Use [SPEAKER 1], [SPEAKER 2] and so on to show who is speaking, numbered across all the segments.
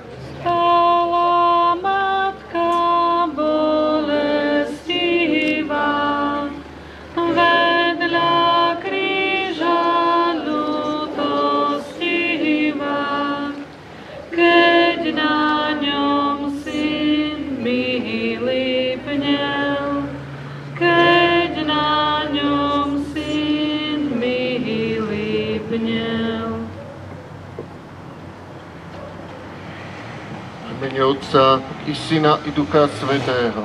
[SPEAKER 1] Stala matka bolestivá, vedľa kríža ľutostivá, keď na ňom syn milý pnel, keď na ňom syn milý pnel.
[SPEAKER 2] V mene Otca i Syna i Ducha Svätého.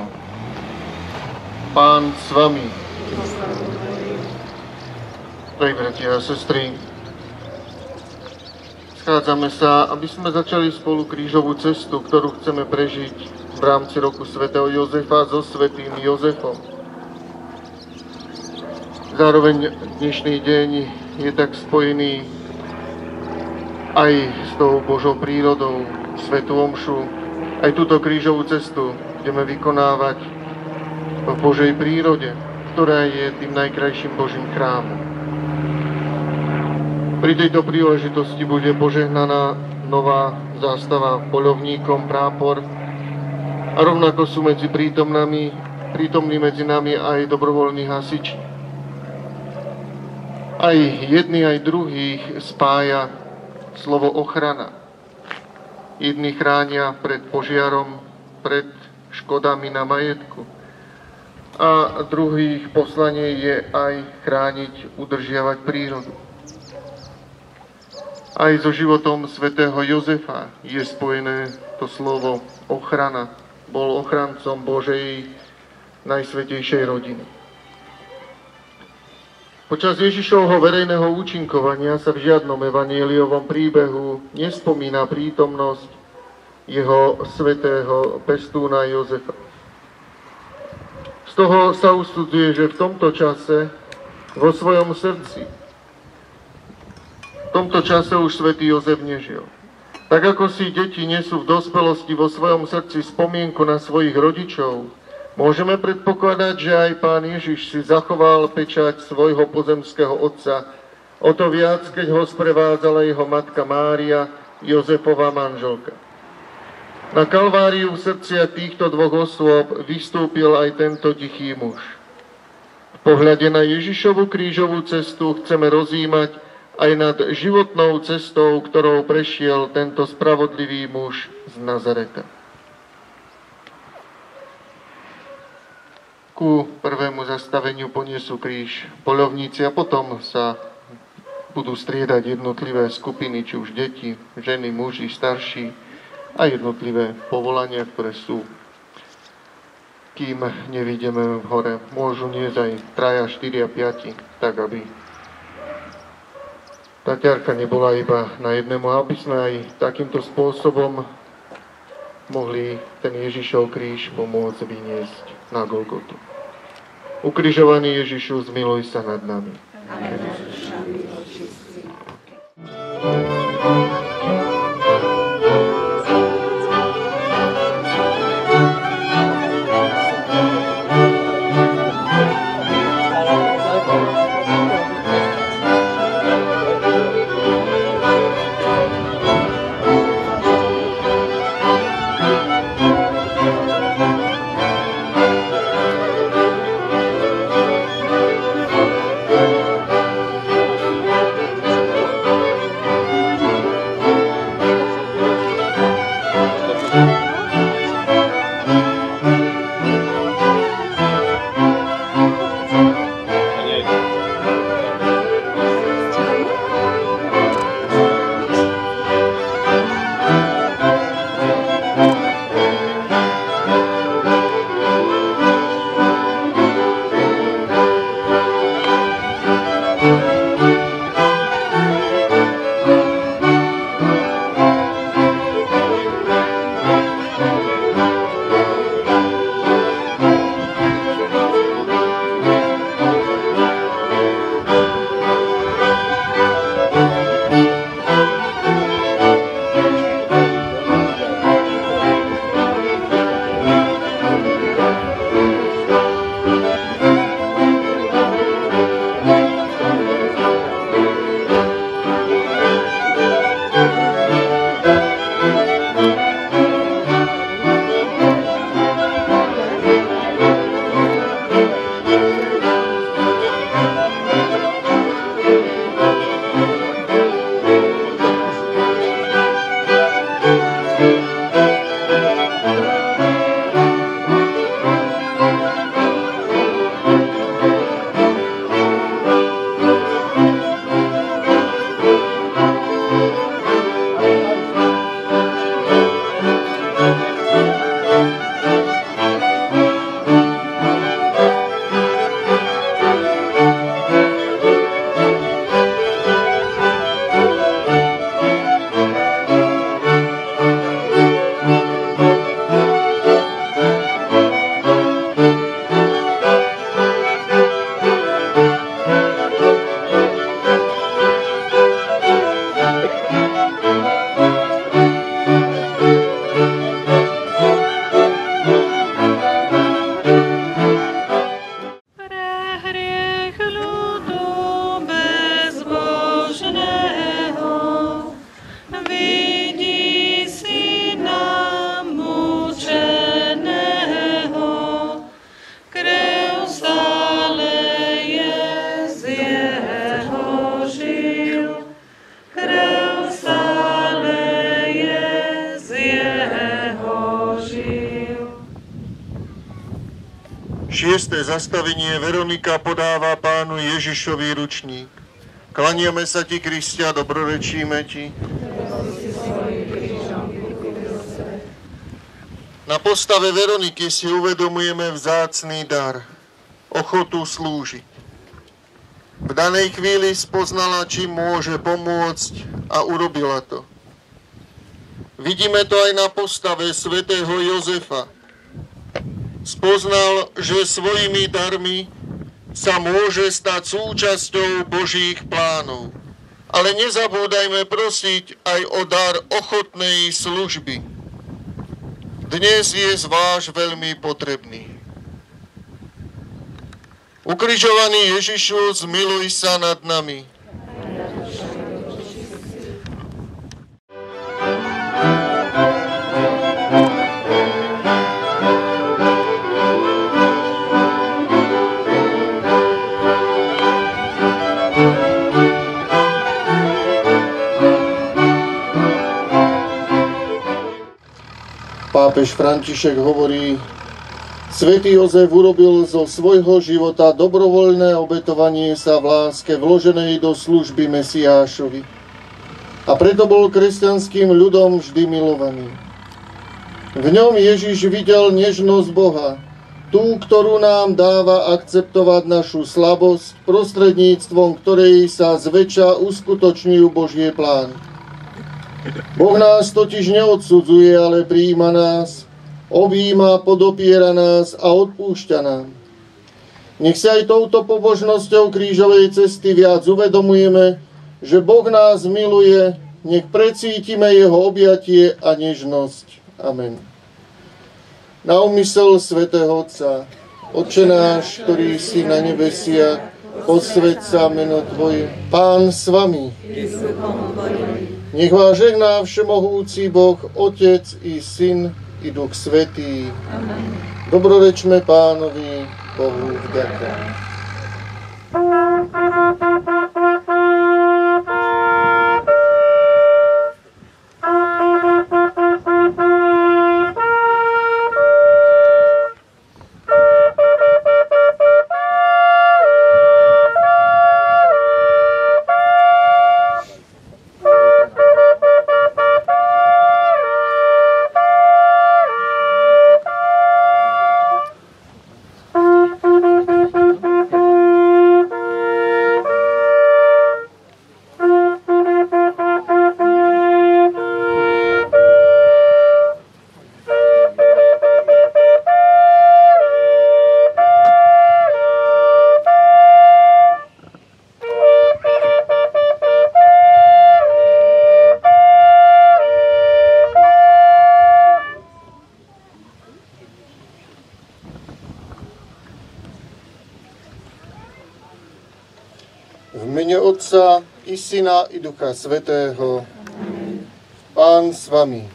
[SPEAKER 2] Pán s vami. Drahí bratia a sestry, schádzame sa, aby sme začali spolu krížovú cestu, ktorú chceme prežiť v rámci roku svätého Jozefa so svätým Jozefom. Zároveň dnešný deň je tak spojený aj s tou Božou prírodou, svätú omšu. Aj túto krížovú cestu budeme vykonávať v Božej prírode, ktorá je tým najkrajším Božím chrámom. Pri tejto príležitosti bude požehnaná nová zástava poľovníkom, prápor, a rovnako sú prítomní medzi nami aj dobrovoľní hasiči. Aj jedni, aj druhých spája slovo ochrana. Jedni chránia pred požiarom, pred škodami na majetku. A druhých poslanie je aj chrániť, udržiavať prírodu. Aj so životom svätého Jozefa je spojené to slovo ochrana. Bol ochrancom Božej najsvätejšej rodiny. Počas Ježišovho verejného účinkovania sa v žiadnom evanjeliovom príbehu nespomína prítomnosť jeho svätého pestúna Jozefa. Z toho sa usudzuje, že v tomto čase vo svojom srdci, v tomto čase už svätý Jozef nežil. Tak ako si deti nesú v dospelosti vo svojom srdci spomienku na svojich rodičov, môžeme predpokladať, že aj Pán Ježiš si zachoval pečať svojho pozemského otca, o to viac, keď ho sprevádzala jeho matka Mária, Jozefova manželka. Na Kalváriu v srdciach týchto dvoch osôb vystúpil aj tento tichý muž. V pohľade na Ježišovu krížovú cestu chceme rozjímať aj nad životnou cestou, ktorou prešiel tento spravodlivý muž z Nazareta. Ku prvému zastaveniu poniesú kríž poľovníci a potom sa budú striedať jednotlivé skupiny, či už deti, ženy, muži, starší a jednotlivé povolania, ktoré sú. Kým nevidíme hore, môžu niesť aj 3, 4 a 5, tak aby tá ťarcha nebola iba na jednému, aby sme aj takýmto spôsobom mohli ten Ježišov kríž pomôcť vyniesť na Golgotu. Ukrižovaný Ježišu, zmiluj sa nad nami. isté zastavenie Veronika podáva pánu Ježišovi ručník. Klaniame sa ti, Kristia, dobrorečíme ti. Na postave Veroniky si uvedomujeme vzácny dar, ochotu slúžiť. V danej chvíli spoznala, čím môže pomôcť a urobila to. Vidíme to aj na postave svätého Jozefa. Spoznal, že svojimi darmi sa môže stať súčasťou Božích plánov. Ale nezabúdajme prosiť aj o dar ochotnej služby. Dnes je zvlášť veľmi potrebný. Ukrižovaný Ježišu, zmiluj sa nad nami. Pápež František hovorí, Svätý Jozef urobil zo svojho života dobrovoľné obetovanie sa v láske vloženej do služby Mesiášovi. A preto bol kresťanským ľudom vždy milovaný. V ňom Ježiš videl nežnosť Boha, tú, ktorú nám dáva akceptovať našu slabosť, prostredníctvom ktorej sa zväčša uskutočňujú Božie plány. Boh nás totiž neodsudzuje, ale prijíma nás, objíma, podopiera nás a odpúšťa nám. Nech si aj touto pobožnosťou krížovej cesty viac uvedomujeme, že Boh nás miluje, nech precítime jeho objatie a nežnosť. Amen. Na úmysel svätého Otca, Otče náš, ktorý si na nebesiach, posväť sa meno Tvoje, Pán s vami. Nech vás žehná všemohúci Boh, Otec i Syn i Duch Svätý. Amen. Dobrorečme Pánovi, Bohu vďaka. V mene Otca i Syna i Ducha Svätého. Pán s vami.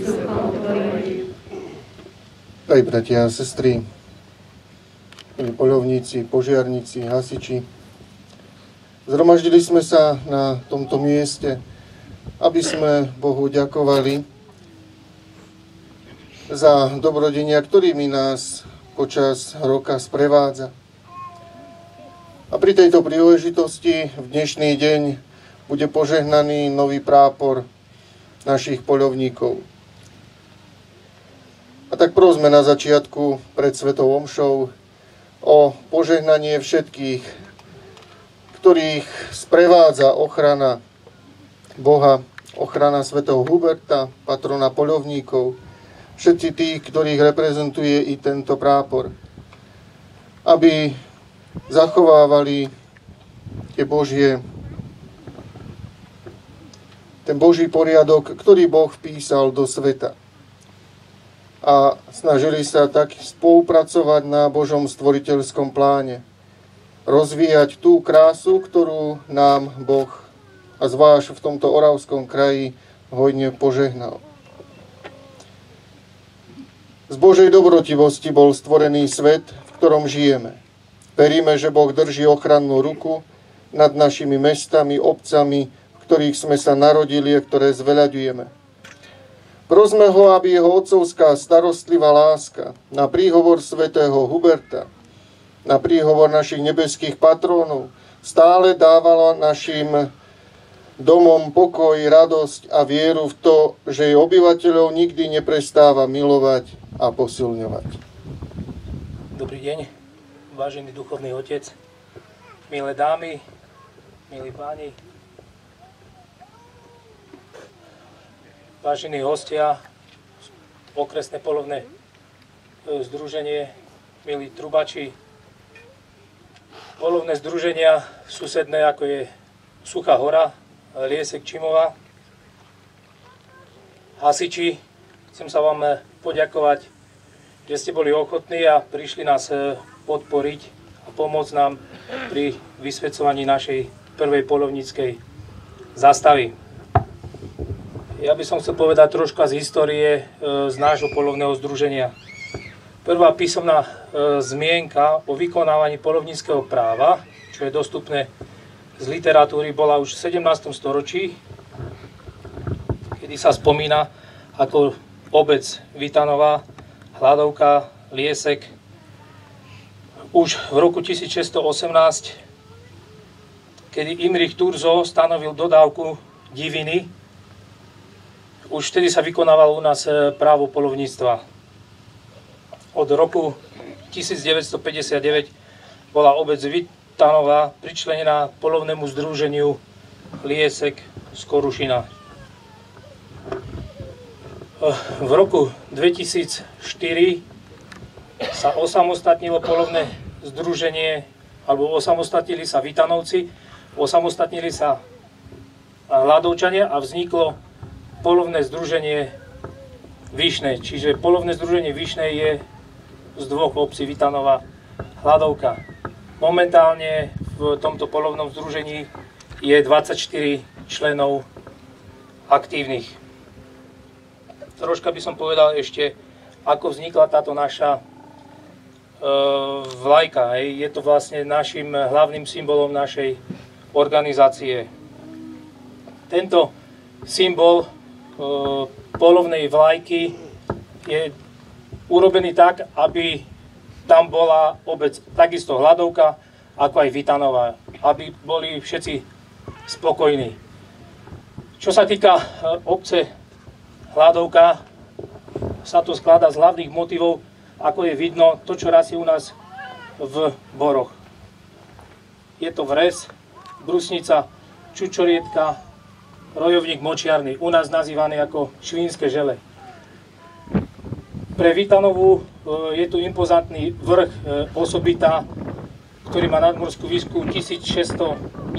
[SPEAKER 2] Aj bratia a sestry, milí poľovníci, požiarníci, hasiči. Zhromaždili sme sa na tomto mieste, aby sme Bohu ďakovali za dobrodenia, ktorými nás počas roka sprevádza. A pri tejto príležitosti v dnešný deň bude požehnaný nový prápor našich poľovníkov. A tak prosme na začiatku pred svetou omšou o požehnanie všetkých, ktorých sprevádza ochrana Boha, ochrana svätého Huberta, patrona poľovníkov, všetci tí, ktorých reprezentuje i tento prápor, aby zachovávali ten Boží poriadok, ktorý Boh vpísal do sveta. A snažili sa tak spolupracovať na Božom stvoriteľskom pláne. Rozvíjať tú krásu, ktorú nám Boh, a zvlášť v tomto Oravskom kraji, hojne požehnal. Z Božej dobrotivosti bol stvorený svet, v ktorom žijeme. Veríme, že Boh drží ochrannú ruku nad našimi mestami, obcami, v ktorých sme sa narodili a ktoré zveľaďujeme. Prosme ho, aby jeho otcovská starostlivá láska na príhovor svätého Huberta na príhovor našich nebeských patrónov, stále dávalo našim domom pokoj, radosť a vieru v to, že jej obyvateľov nikdy neprestáva milovať a posilňovať.
[SPEAKER 3] Dobrý deň, vážený duchovný otec, milé dámy, milí páni, vážení hostia, okresné poľovné združenie, milí trubači, poľovné združenia susedné, ako je Suchá hora, Liesek, Čimova, hasiči, chcem sa vám poďakovať, že ste boli ochotní a prišli nás podporiť a pomôcť nám pri vysvedcovaní našej prvej poľovníckej zástavy. Ja by som chcel povedať troška z histórie z nášho poľovného združenia. Prvá písomná zmienka o vykonávaní poľovníckeho práva, čo je dostupné z literatúry, bola už v 17. storočí, kedy sa spomína ako obec Vitanová, Hladovka, Liesek. Už v roku 1618, kedy Imrich Turzo stanovil dodávku diviny, už vtedy sa vykonávalo u nás právo poľovníctva. Od roku 1959 bola obec Vitanová pričlenená poľovnému združeniu Liesek z Korušina. V roku 2004 sa osamostatnilo poľovné združenie, alebo osamostatnili sa Vitanovci, osamostatnili sa Hladovčania a vzniklo poľovné združenie Vyšné. Čiže poľovné združenie Vyšné je z dvoch obcí, Vitanova, Hladovka. Momentálne v tomto poľovnom združení je 24 členov aktívnych. Troška by som povedal ešte, ako vznikla táto naša vlajka. Je to vlastne našim hlavným symbolom našej organizácie. Tento symbol poľovnej vlajky je urobený tak, aby tam bola obec takisto Hladovka, ako aj Vitanová, aby boli všetci spokojní. Čo sa týka obce Hladovka, sa to skladá z hlavných motivov, ako je vidno, to, čo rastie u nás v boroch. Je to vres, brusnica, čučorietka, rojovník močiarny, u nás nazývaný ako švínske žele. Pre Vitanovú je tu impozantný vrch Osobita, ktorý má nadmorskú výšku 1692.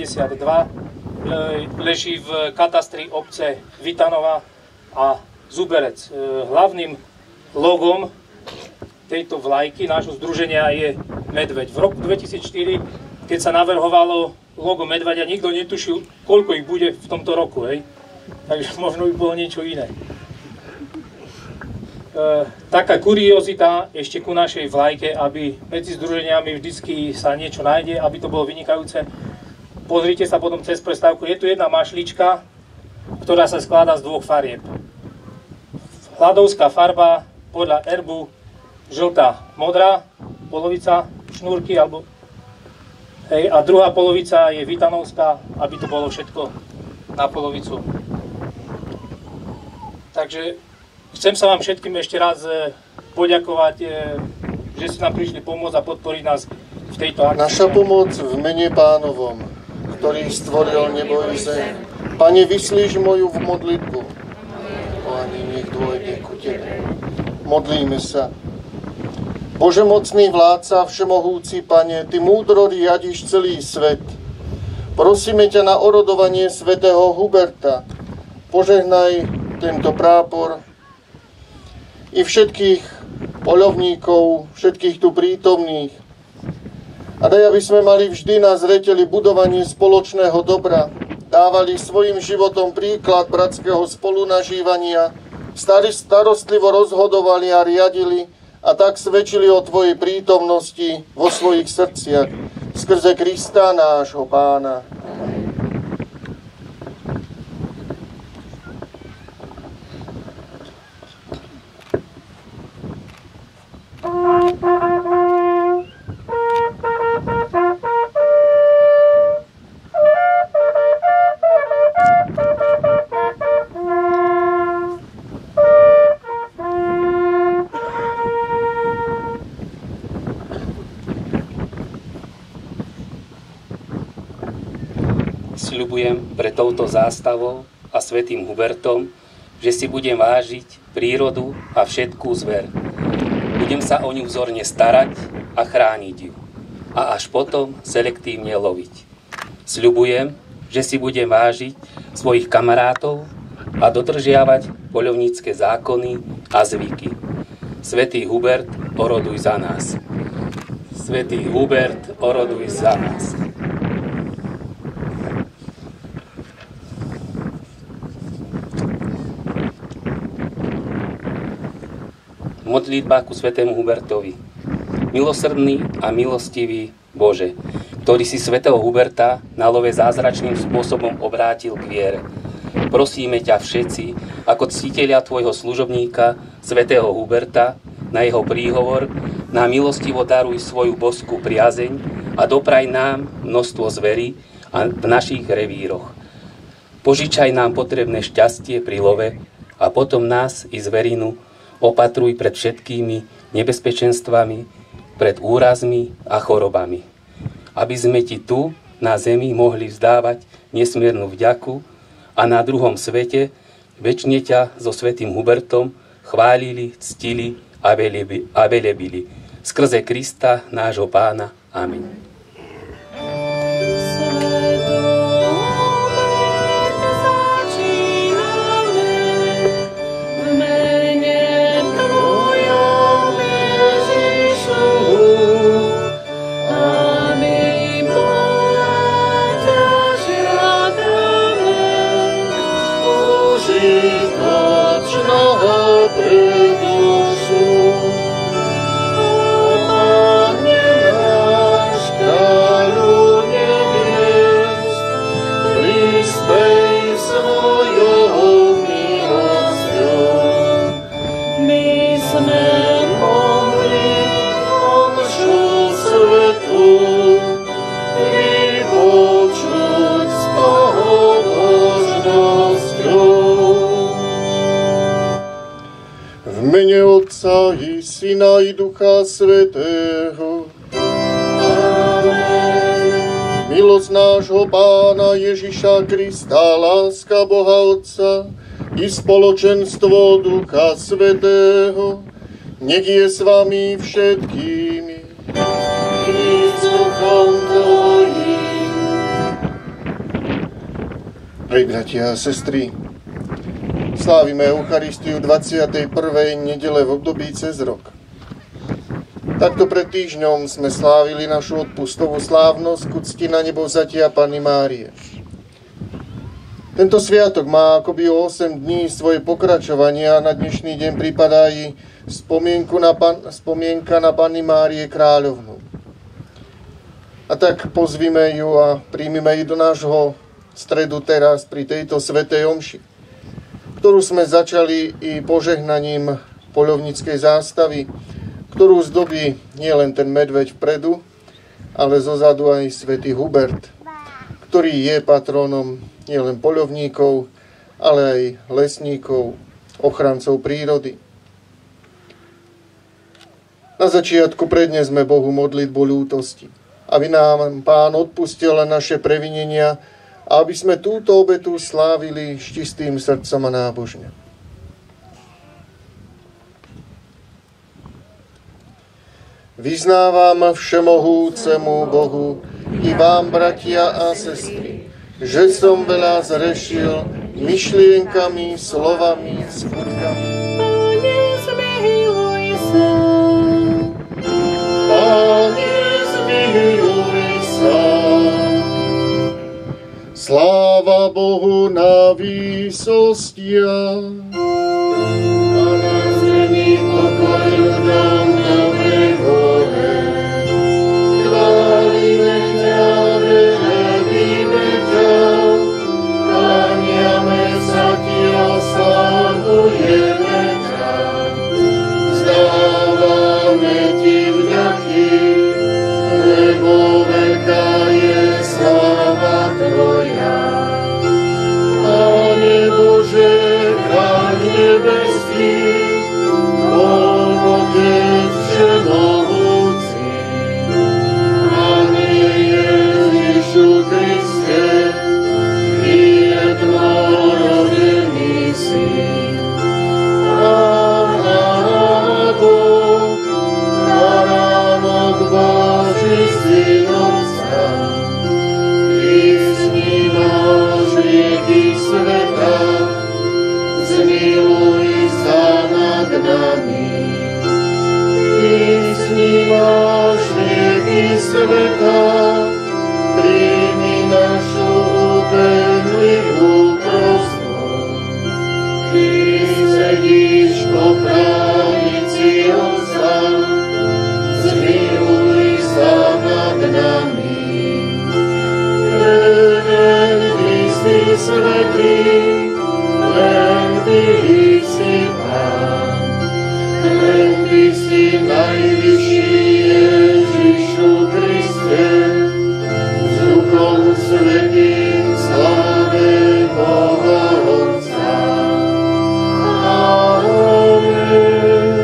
[SPEAKER 3] Leží v katastri obce Vitanova a Zuberec. Hlavným logom tejto vlajky nášho združenia je medveď. V roku 2004, keď sa navrhovalo logo medveďa, nikto netušil, koľko ich bude v tomto roku. Takže možno by bolo niečo iné. Taká kuriozita ešte ku našej vlajke, aby medzi združeniami vždycky sa niečo nájde, aby to bolo vynikajúce. Pozrite sa potom cez prestávku, je tu jedna mašlička, ktorá sa skladá z dvoch farieb. Hladovská farba podľa erbu žltá, modrá, polovica šnúrky, alebo a druhá polovica je vitanovská, aby to bolo všetko na polovicu. Takže chcem sa vám všetkým ešte raz poďakovať, že ste nám prišli pomôcť a podporiť nás v tejto akcii.
[SPEAKER 2] Naša pomoc v mene Pánovom, ktorý stvoril nebo i zem. Pane, vyslíš moju v modlitbu. Pane, nech dôjde ku Tebe. Modlíme sa. Bože mocný vládca, všemohúci Pane, Ty múdro riadiš celý svet. Prosíme ťa na orodovanie svätého Huberta. Požehnaj tento prápor i všetkých poľovníkov, všetkých tu prítomných. A daj, aby sme mali vždy na zreteli budovanie spoločného dobra, dávali svojim životom príklad bratského spolunažívania, starostlivo rozhodovali a riadili a tak svedčili o Tvojej prítomnosti vo svojich srdciach skrze Krista nášho Pána.
[SPEAKER 4] Sľubujem pre touto zástavou a svätým Hubertom, že si budem vážiť prírodu a všetkú zver. Budem sa o ňu vzorne starať a chrániť ju. A až potom selektívne loviť. Sľubujem, že si budem vážiť svojich kamarátov a dodržiavať poľovnícke zákony a zvyky. Svätý Hubert, oroduj za nás. Svätý Hubert, oroduj za nás. Modlitba ku svätému Hubertovi. Milosrdný a milostivý Bože, ktorý si svätého Huberta na love zázračným spôsobom obrátil k viere. Prosíme ťa všetci, ako ctitelia tvojho služobníka, svätého Huberta, na jeho príhovor, nám milostivo daruj svoju boskú priazeň a dopraj nám množstvo zverí a v našich revíroch. Požičaj nám potrebné šťastie pri love a potom nás i zverinu opatruj pred všetkými nebezpečenstvami, pred úrazmi a chorobami. Aby sme ti tu, na zemi, mohli vzdávať nesmiernu vďaku a na druhom svete večne ťa so svätým Hubertom chválili, ctili a velebili. Skrze Krista, nášho Pána. Amen.
[SPEAKER 2] Otca i Syna i Ducha Svätého. Amen. Milosť nášho Pána Ježiša Krista, láska Boha Otca i spoločenstvo Ducha Svätého, nech je s vami všetkými. I s duchom tvojím. Drahí bratia a sestry, slávime Eucharistiu 21. nedele v období cez rok. Takto pred týždňom sme slávili našu odpustovú slávnosť ku cti na nebovzatia Panny Márie. Tento sviatok má akoby o 8 dní svoje pokračovanie a na dnešný deň pripadá i spomienka na Panny Márie kráľovnu. A tak pozvime ju a príjmime ju do nášho stredu teraz pri tejto svätej omši, ktorú sme začali i požehnaním poľovníckej zástavy, ktorú zdobí nielen ten medveď vpredu, ale zozadu aj svätý Hubert, ktorý je patrónom nielen poľovníkov, ale aj lesníkov, ochrancov prírody. Na začiatku prednesme Bohu modlitbu ľútosti, aby nám Pán odpustil naše previnenia, a aby sme túto obetu slávili s čistým srdcom a nábožne. Vyznávam všemohúcemu Bohu i vám, bratia a sestry, že som veľa zrešil myšlienkami, slovami, skutkami.
[SPEAKER 1] Pane, zmiluj sa.
[SPEAKER 2] Pane, zmiluj sa. Sláva Bohu na výsostiach. A na zemi pokoj ľuďom dobrého. Chválime ťa, velebíme ťa, kláňame sa ti a slávujeme ťa. Vzdávame ti vďaky, lebo veľká je sláva tvoja. Pane Bože, Kráľ nebeský, Boh Otec všemohúci, Pane Ježišu Kriste, svätý, len Ty si Pán, len Ty si najvyšší Ježišu Kriste, s Duchom Svätým v sláve Boha Otca. Amen.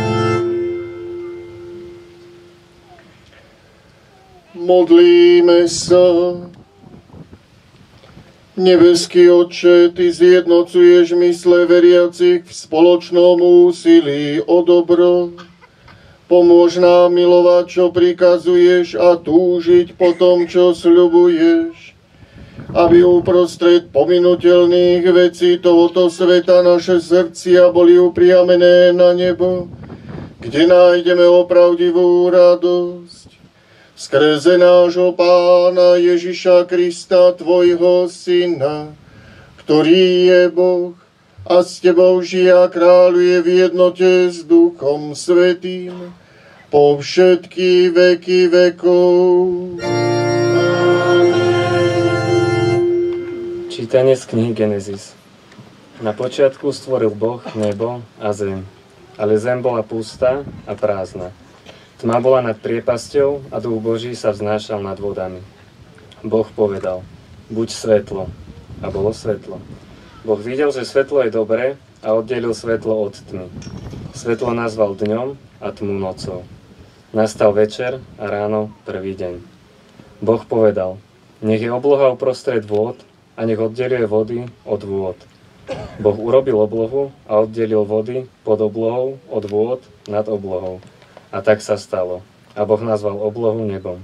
[SPEAKER 2] Modlíme sa. Nebeský Otče, Ty zjednocuješ mysle veriacich v spoločnom úsilí o dobro. Pomôž nám milovať, čo prikazuješ a túžiť po tom, čo sľubuješ. Aby uprostred pominuteľných vecí tohoto sveta naše srdcia boli upriamené na nebo, kde nájdeme opravdivú radosť. Skrze nášho Pána Ježiša Krista, Tvojho Syna, ktorý je Boh a s Tebou žije a kráľuje v jednote s Duchom Svätým po všetky veky vekov.
[SPEAKER 5] Čítanie z knihy Genesis. Na počiatku stvoril Boh nebo a zem, ale zem bola pustá a prázdna. Tma bola nad priepasťou a Duch Boží sa vznášal nad vodami. Boh povedal, buď svetlo, a bolo svetlo. Boh videl, že svetlo je dobré a oddelil svetlo od tmy. Svetlo nazval dňom a tmu nocou. Nastal večer a ráno prvý deň. Boh povedal, nech je obloha uprostred vôd a nech oddeluje vody od vôd. Boh urobil oblohu a oddelil vody pod oblohou od vôd nad oblohou. A tak sa stalo. A Boh nazval oblohu nebom.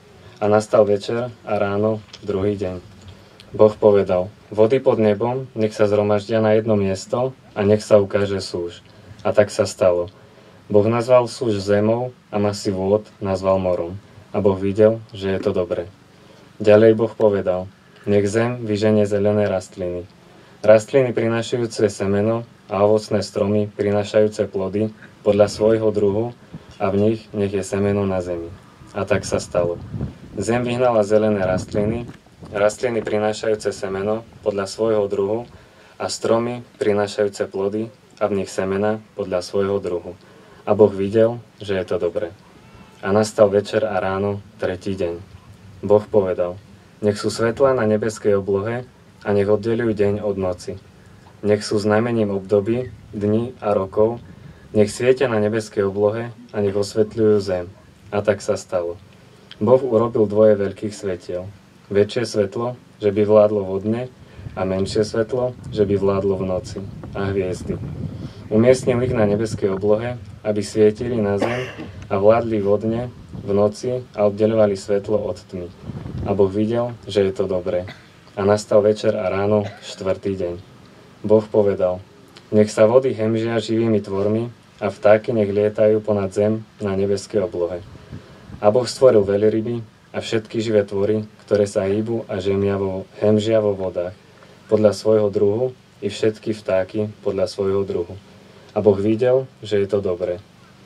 [SPEAKER 5] A nastal večer a ráno druhý deň. Boh povedal, vody pod nebom nech sa zhromaždia na jedno miesto a nech sa ukáže súž. A tak sa stalo. Boh nazval súž zemou a masy vôd nazval morom. A Boh videl, že je to dobre. Ďalej Boh povedal, nech zem vyženie zelené rastliny. Rastliny prinášajúce semeno a ovocné stromy prinášajúce plody podľa svojho druhu, a v nich nech je semeno na zemi. A tak sa stalo. Zem vyhnala zelené rastliny, rastliny prinášajúce semeno podľa svojho druhu a stromy prinášajúce plody a v nich semena podľa svojho druhu. A Boh videl, že je to dobre. A nastal večer a ráno tretí deň. Boh povedal, nech sú svetlá na nebeskej oblohe a nech oddeľujú deň od noci. Nech sú znamením období, dní a rokov, nech svietia na nebeskej oblohe a nech osvetľujú zem. A tak sa stalo. Boh urobil dvoje veľkých svetiel. Väčšie svetlo, že by vládlo vodne, a menšie svetlo, že by vládlo v noci, a hviezdy. Umiestnil ich na nebeskej oblohe, aby svietili na zem a vládli vodne v noci a oddeľovali svetlo od tmy. A Boh videl, že je to dobré. A nastal večer a ráno štvrtý deň. Boh povedal, nech sa vody hemžia živými tvormi, a vtáky nech lietajú ponad zem na nebeskej oblohe. A Boh stvoril veľryby a všetky živé tvory, ktoré sa hýbu a hemžia vo vodách, podľa svojho druhu, i všetky vtáky podľa svojho druhu. A Boh videl, že je to dobré.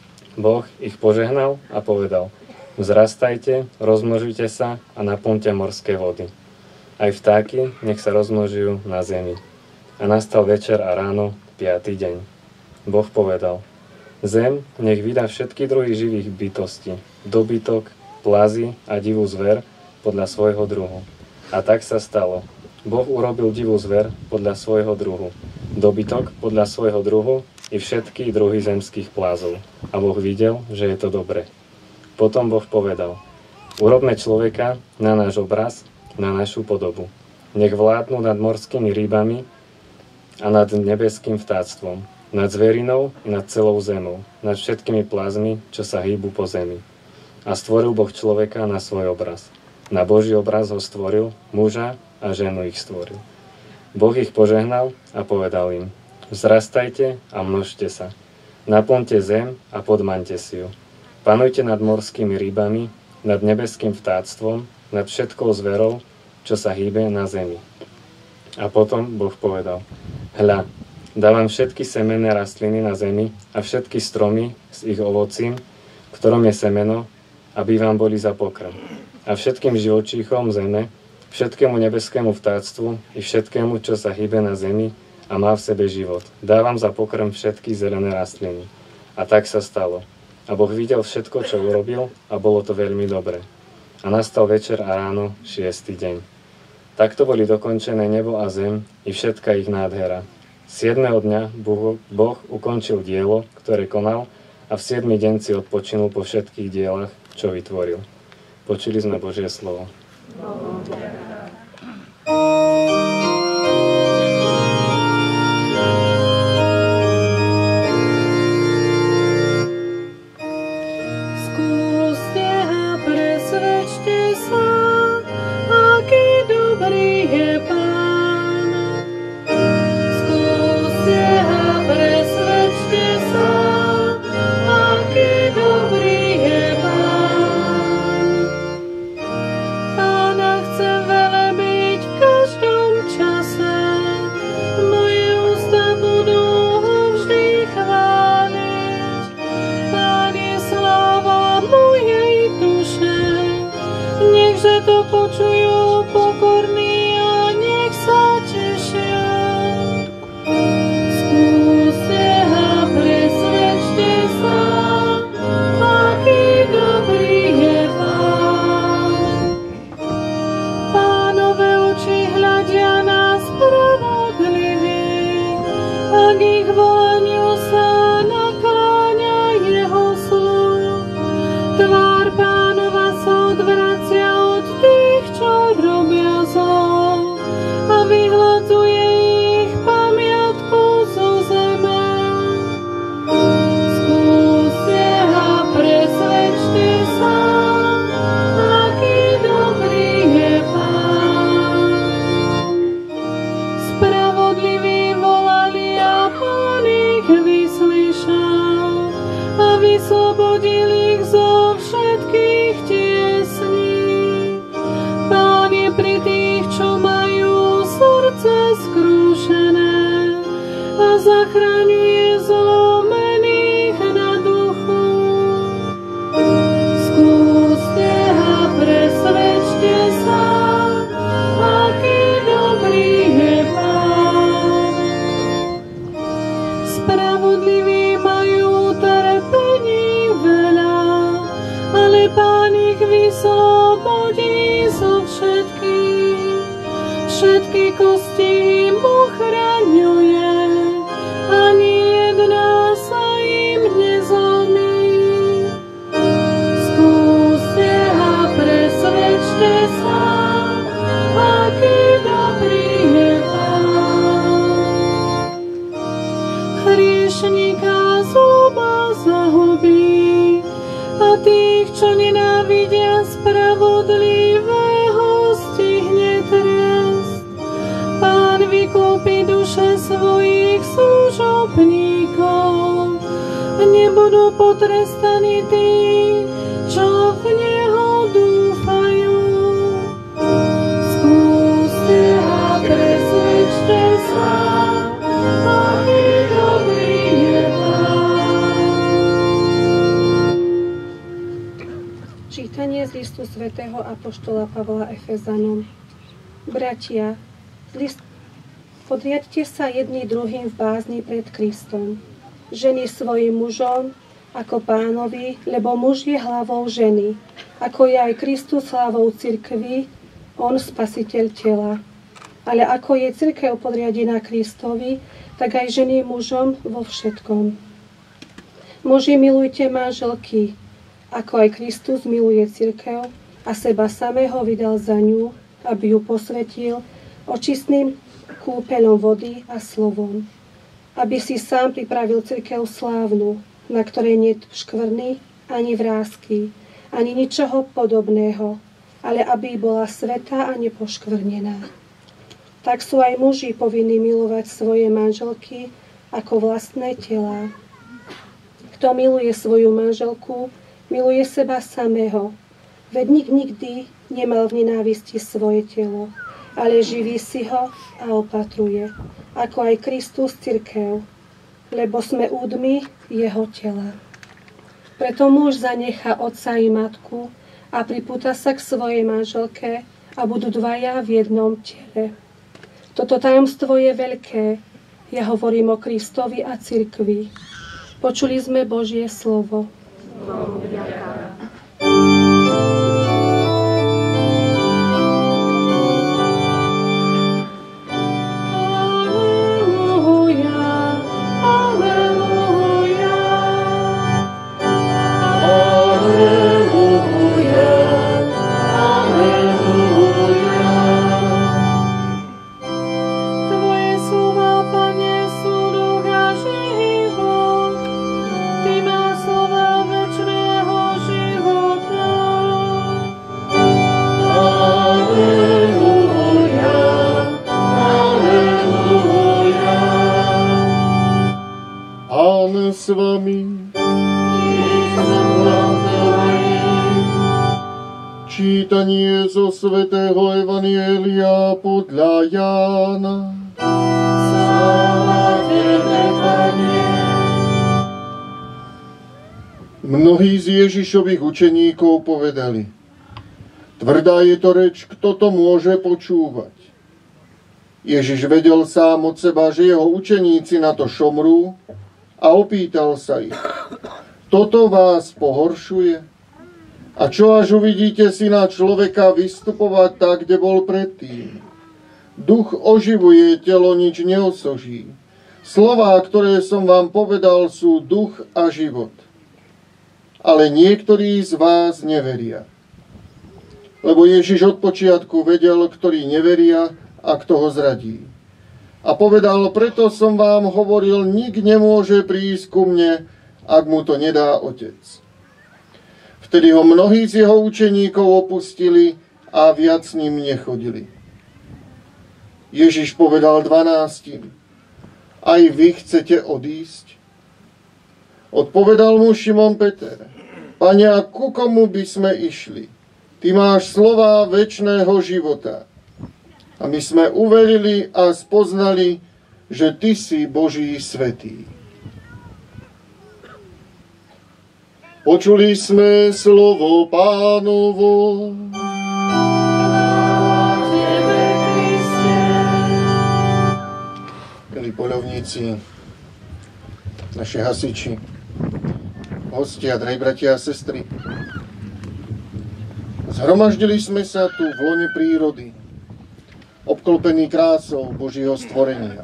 [SPEAKER 5] Boh ich požehnal a povedal, vzrastajte, rozmnožujte sa a naplňte morské vody. Aj vtáky nech sa rozmnožujú na zemi. A nastal večer a ráno piatý deň. Boh povedal, zem nech vydá všetky druhy živých bytostí, dobytok, plazy a divú zver podľa svojho druhu. A tak sa stalo. Boh urobil divú zver podľa svojho druhu, dobytok podľa svojho druhu i všetky druhy zemských plázov. A Boh videl, že je to dobre. Potom Boh povedal, urobme človeka na náš obraz, na našu podobu. Nech vládnu nad morskými rybami a nad nebeským vtáctvom, nad zverinou i nad celou zemou, nad všetkými plazmi, čo sa hýbu po zemi. A stvoril Boh človeka na svoj obraz. Na Boží obraz ho stvoril, muža a ženu ich stvoril. Boh ich požehnal a povedal im, vzrastajte a množte sa. Naplňte zem a podmaňte si ju. Panujte nad morskými rybami, nad nebeským vtáctvom, nad všetkou zverou, čo sa hýbe na zemi. A potom Boh povedal, hľa, dávam všetky semenné rastliny na zemi a všetky stromy s ich ovocím, ktorom je semeno, aby vám boli za pokrm. A všetkým živočíchom zeme všetkému nebeskému vtáctvu i všetkému, čo sa hýbe na zemi a má v sebe život. Dávam za pokrm všetky zelené rastliny. A tak sa stalo. A Boh videl všetko, čo urobil, a bolo to veľmi dobre. A nastal večer a ráno, 6. deň. Takto boli dokončené nebo a zem i všetka ich nádhera. 7. dňa Boh ukončil dielo, ktoré konal, a v 7. deň si odpočinul po všetkých dielach, čo vytvoril. Počuli sme Božie slovo.
[SPEAKER 1] Skúste a presvedčte sa, aký dobrý je Pán. Skúste a presvedčte sa, aký dobrý je Pán. Pána chcem velebiť v každom čase, moje ústa budú ho vždy chváliť. Pán je sláva mojej duše, nechže to počujú pokorní a nech sa tešia. Skúste a presvedčte sa, aký dobrý je Pán. Pánove oči hľadia na spravodlivých, ak ich volaniu sa nakláňa jeho sluch. Tvár Pánova sa odvracia od tých, čo robia zlo, a vyhľadzuje ich pamiatku zo zeme. Skúste a presvedčte sa, aký dobrý je Pán. Spravodliví volali a Pán ich vyslyšal a vyslobodil ich zo všetkých tiesní. Pán je pri tých, čo majú srdce skrúšené, a zachraňuje zlomených na duchu. Skúste a presvedčte sa, aký dobrý je Pán. Spravodliví majú trpení veľa, ale Pán ich vyslobodí zo všetkých. Všetky kosti im ochraňuje, ani jedna sa im nezlomí. Skúste a presvedčte sa, aký dobrý je Pán. Hriešnika zloba zahubí, a tých, čo nenávidia spravodlivého, stihne trest. Pán vykúpi duše svojich služobníkov, nebudú potrestaní tí, čo v Neho dúfajú. Skúste a presvedčte sa, aký dobrý je Pán. Čítanie z listu svätého apoštola Pavla Efezanom. Bratia, podriaďte sa jedni druhým v bázni pred Kristom. Ženy svojim mužom ako Pánovi, lebo muž je hlavou ženy, ako je aj Kristus hlavou cirkvi, on spasiteľ tela. Ale ako je cirkev podriadená Kristovi, tak aj ženy mužom vo všetkom. Muži, milujte manželky, ako aj Kristus miluje cirkev a seba samého vydal za ňu, aby ju posvetil očistným kúpeľom vody a slovom. Aby si sám pripravil cirkev slávnu, na ktorej nie je škvrny, ani vrásky, ani ničoho podobného, ale aby bola svätá a nepoškvrnená. Tak sú aj muži povinní milovať svoje manželky ako vlastné telá. Kto miluje svoju manželku, miluje seba samého, veď nik nikdy nemal v nenávisti svoje telo, ale živí si ho a opatruje, ako aj Kristus cirkev, lebo sme údmi jeho tela. Preto muž zanechá otca i matku a pripúta sa k svojej manželke a budú dvaja v jednom tele. Toto tajomstvo je veľké. Ja hovorím o Kristovi a cirkvi. Počuli sme Božie slovo.
[SPEAKER 2] S vami. Čítanie zo svätého Evanjelia podľa Jána. Sláva tebe, Pane. Mnohí z Ježišových učeníkov povedali: tvrdá je to reč, kto to môže počúvať? Ježiš vedel sám od seba, že jeho učeníci na to šomrú, a opýtal sa ich: toto vás pohoršuje? A čo až uvidíte Syna človeka vystupovať tak, kde bol predtým? Duch oživuje, telo nič neosoží. Slová, ktoré som vám povedal, sú duch a život. Ale niektorí z vás neveria. Lebo Ježiš od počiatku vedel, ktorí neveria a kto ho zradí. A povedal: preto som vám hovoril, nik nemôže prísť ku mne, ak mu to nedá Otec. Vtedy ho mnohí z jeho učeníkov opustili a viac s ním nechodili. Ježiš povedal 12: aj vy chcete odísť? Odpovedal mu Šimon Peter: Pane, a ku komu by sme išli? Ty máš slová večného života. A my sme uverili a spoznali, že Ty si Boží svätý. Počuli sme slovo Pánovo. Milí poľovníci, naši hasiči, hostia, drahí bratia a sestry, zhromaždili sme sa tu v lone prírody, obklopený krásou Božieho stvorenia.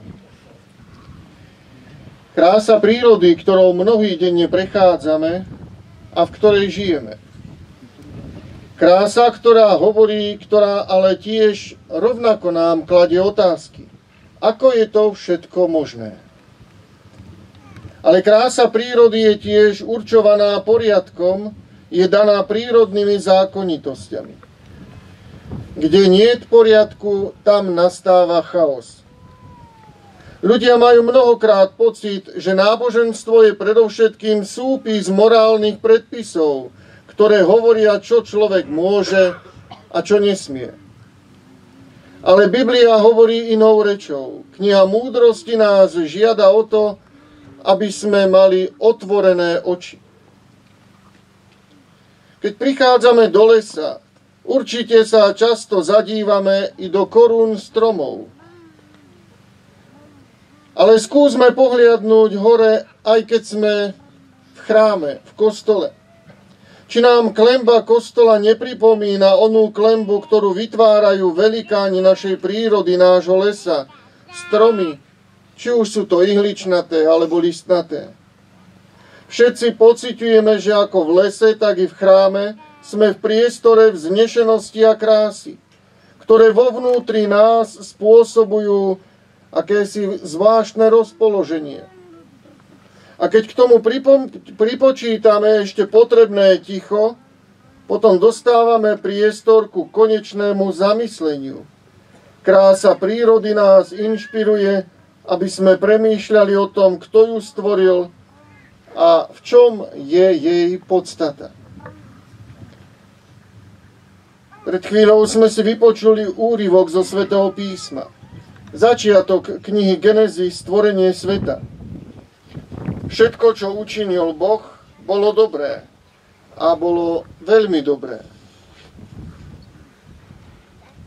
[SPEAKER 2] Krása prírody, ktorou mnohí denne prechádzame a v ktorej žijeme. Krása, ktorá hovorí, ktorá ale tiež rovnako nám kladie otázky. Ako je to všetko možné? Ale krása prírody je tiež určovaná poriadkom, je daná prírodnými zákonitosťami. Kde niet poriadku, tam nastáva chaos. Ľudia majú mnohokrát pocit, že náboženstvo je predovšetkým súpis morálnych predpisov, ktoré hovoria, čo človek môže a čo nesmie. Ale Biblia hovorí inou rečou. Kniha múdrosti nás žiada o to, aby sme mali otvorené oči. Keď prichádzame do lesa, určite sa často zadívame i do korún stromov. Ale skúsme pohliadnúť hore, aj keď sme v chráme, v kostole. Či nám klenba kostola nepripomína onú klenbu, ktorú vytvárajú velikáni našej prírody, nášho lesa, stromy, či už sú to ihličnaté alebo listnaté. Všetci pociťujeme, že ako v lese, tak i v chráme sme v priestore vznešenosti a krásy, ktoré vo vnútri nás spôsobujú akési zvláštne rozpoloženie. A keď k tomu pripočítame ešte potrebné ticho, potom dostávame priestor ku konečnému zamysleniu. Krása prírody nás inšpiruje, aby sme premýšľali o tom, kto ju stvoril a v čom je jej podstata. Pred chvíľou sme si vypočuli úryvok zo Svätého písma. Začiatok knihy Genesis, stvorenie sveta. Všetko, čo učinil Boh, bolo dobré a bolo veľmi dobré.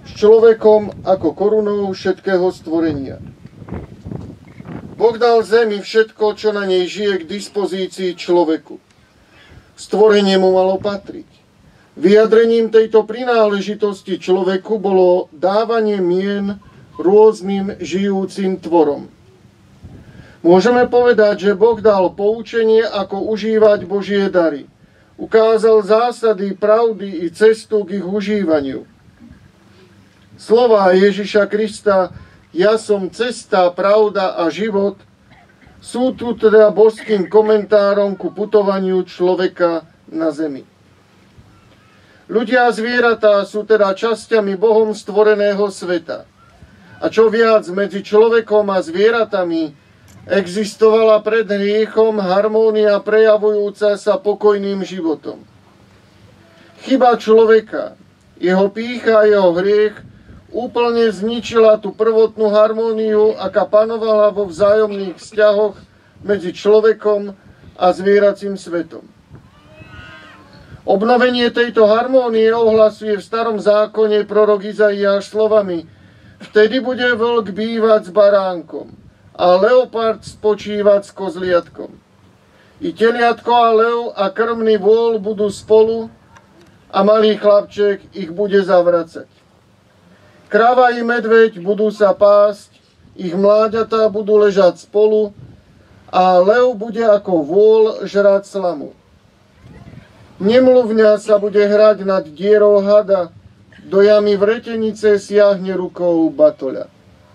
[SPEAKER 2] s človekom ako korunou všetkého stvorenia. Boh dal zemi všetko, čo na nej žije, k dispozícii človeku. Stvorenie mu malo patriť. Vyjadrením tejto prináležitosti človeku bolo dávanie mien rôznym žijúcim tvorom. Môžeme povedať, že Boh dal poučenie, ako užívať Božie dary. Ukázal zásady, pravdy i cestu k ich užívaniu. Slová Ježiša Krista, ja som cesta, pravda a život, sú tu teda božským komentárom ku putovaniu človeka na zemi. Ľudia a zvieratá sú teda časťami Bohom stvoreného sveta. A čo viac, medzi človekom a zvieratami existovala pred hriechom harmónia prejavujúca sa pokojným životom. Chyba človeka, jeho pýcha a jeho hriech úplne zničila tú prvotnú harmóniu, aká panovala vo vzájomných vzťahoch medzi človekom a zvieracím svetom. Obnovenie tejto harmónie ohlasuje v Starom zákone prorok Izaiáš slovami: vtedy bude vlk bývať s baránkom a leopard spočívať s kozliatkom. I teliatko a lev a krmný vôl budú spolu a malý chlapček ich bude zavracať. Kráva i medveď budú sa pásť, ich mláďatá budú ležať spolu a lev bude ako vôl žrať slamu. Nemluvňa sa bude hrať nad dierou hada, do jamy vretenice siahne rukou batoľa.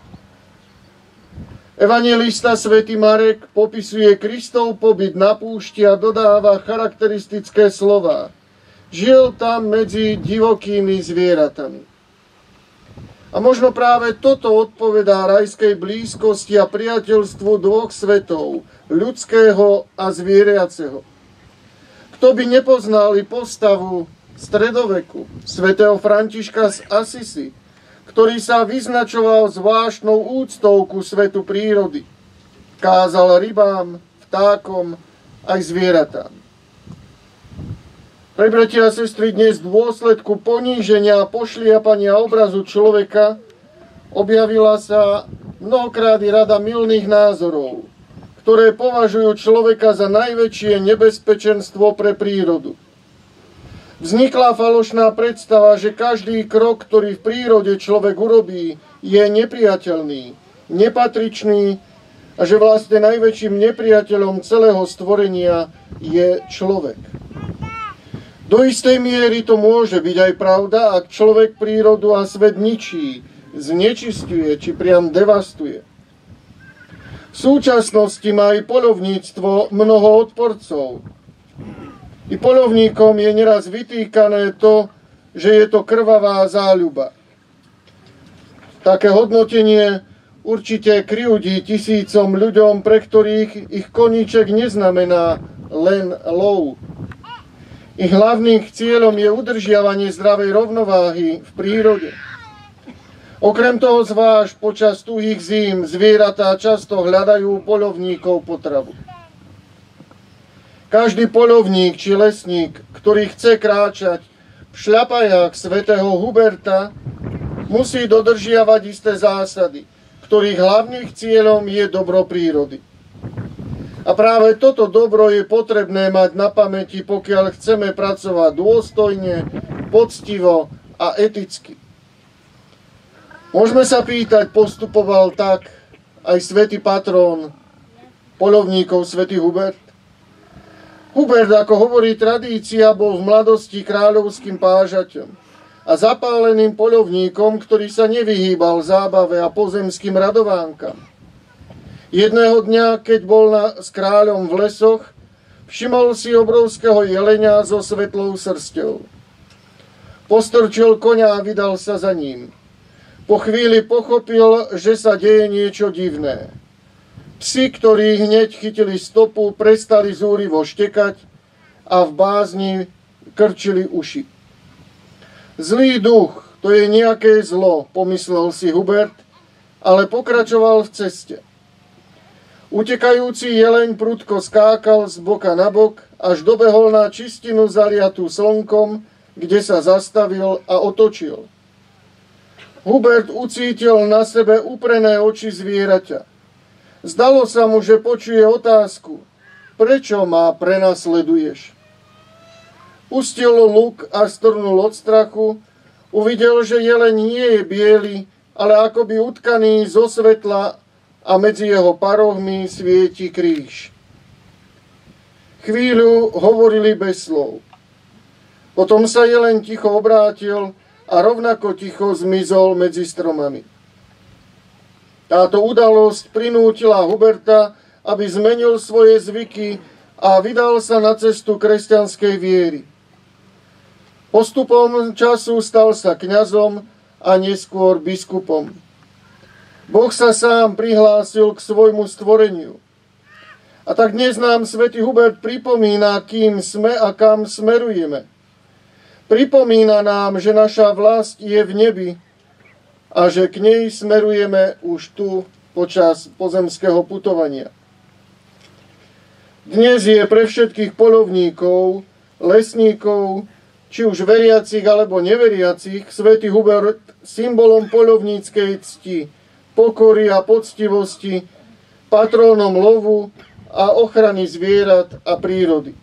[SPEAKER 2] Evanjelista svätý Marek popisuje Kristov pobyt na púšti a dodáva charakteristické slová. Žil tam medzi divokými zvieratami. A možno práve toto odpovedá rajskej blízkosti a priateľstvu dvoch svetov, ľudského a zvieraceho. Kto by nepoznal i postavu stredoveku svätého Františka z Asisi, ktorý sa vyznačoval zvláštnou úctou ku svetu prírody. Kázal rybám, vtákom aj zvieratám. Pre bratia a sestry, dnes v dôsledku poníženia a pošliapania obrazu človeka objavila sa mnohokrát i rada mylných názorov, ktoré považujú človeka za najväčšie nebezpečenstvo pre prírodu. Vznikla falošná predstava, že každý krok, ktorý v prírode človek urobí, je nepriateľný, nepatričný a že vlastne najväčším nepriateľom celého stvorenia je človek. Do istej miery to môže byť aj pravda, ak človek prírodu a svet ničí, znečisťuje či priam devastuje. V súčasnosti má aj poľovníctvo mnoho odporcov. I poľovníkom je neraz vytýkané to, že je to krvavá záľuba. Také hodnotenie určite krivdí tisícom ľuďom, pre ktorých ich koníček neznamená len lov. Ich hlavným cieľom je udržiavanie zdravej rovnováhy v prírode. Okrem toho zvlášť počas tuhých zím zvieratá často hľadajú poľovníkov potravu. Každý poľovník či lesník, ktorý chce kráčať v šľapajách svätého Huberta, musí dodržiavať isté zásady, ktorých hlavným cieľom je dobro prírody. A práve toto dobro je potrebné mať na pamäti, pokiaľ chceme pracovať dôstojne, poctivo a eticky. Môžeme sa pýtať, postupoval tak aj svätý patrón poľovníkov svätý Hubert? Hubert, ako hovorí tradícia, bol v mladosti kráľovským pážaťom a zapáleným poľovníkom, ktorý sa nevyhýbal zábave a pozemským radovánkam. Jedného dňa, keď bol s kráľom v lesoch, všimol si obrovského jelenia so svetlou srsťou. Postrčil koňa a vydal sa za ním. Po chvíli pochopil, že sa deje niečo divné. Psi, ktorí hneď chytili stopu, prestali zúrivo štekať a v bázni krčili uši. Zlý duch, to je nejaké zlo, pomyslel si Hubert, ale pokračoval v ceste. Utekajúci jeleň prudko skákal z boka na bok, až dobehol na čistinu zaliatú slnkom, kde sa zastavil a otočil.
[SPEAKER 6] Hubert ucítil na sebe uprené oči zvieraťa. Zdalo sa mu, že počuje otázku: prečo ma prenasleduješ? Pustil luk a strnul od strachu. Uvidel, že jeleň nie je biely, ale akoby utkaný zo svetla a medzi jeho parohmi svieti kríž. Chvíľu hovorili bez slov. Potom sa jeleň ticho obrátil a rovnako ticho zmizol medzi stromami. Táto udalosť prinútila Huberta, aby zmenil svoje zvyky a vydal sa na cestu kresťanskej viery. Postupom času stal sa kňazom a neskôr biskupom. Boh sa sám prihlásil k svojmu stvoreniu. A tak dnes nám svätý Hubert pripomína, kým sme a kam smerujeme. Pripomína nám, že naša vlast je v nebi a že k nej smerujeme už tu počas pozemského putovania. Dnes je pre všetkých poľovníkov, lesníkov, či už veriacich alebo neveriacich, svätý Hubert symbolom poľovníckej cti, pokory a poctivosti, patrónom lovu a ochrany zvierat a prírody.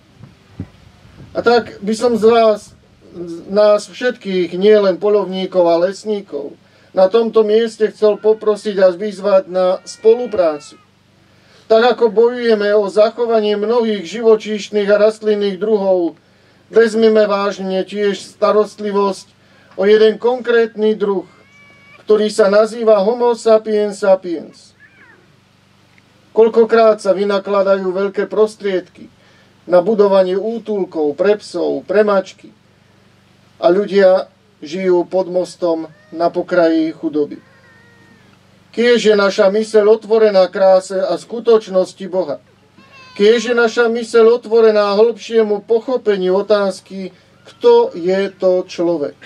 [SPEAKER 6] A tak by som nás všetkých, nielen poľovníkov a lesníkov, na tomto mieste chcel poprosiť a vyzvať na spoluprácu. Tak ako bojujeme o zachovanie mnohých živočíšnych a rastlinných druhov, vezmeme vážne tiež starostlivosť o jeden konkrétny druh, ktorý sa nazýva Homo sapiens sapiens. Koľkokrát sa vynakladajú veľké prostriedky na budovanie útulkov pre psov, pre mačky a ľudia žijú pod mostom na pokraji chudoby. Kiež je naša myseľ otvorená kráse a skutočnosti Boha. Kiež je naša myseľ otvorená hĺbšiemu pochopeniu otázky, kto je to človek.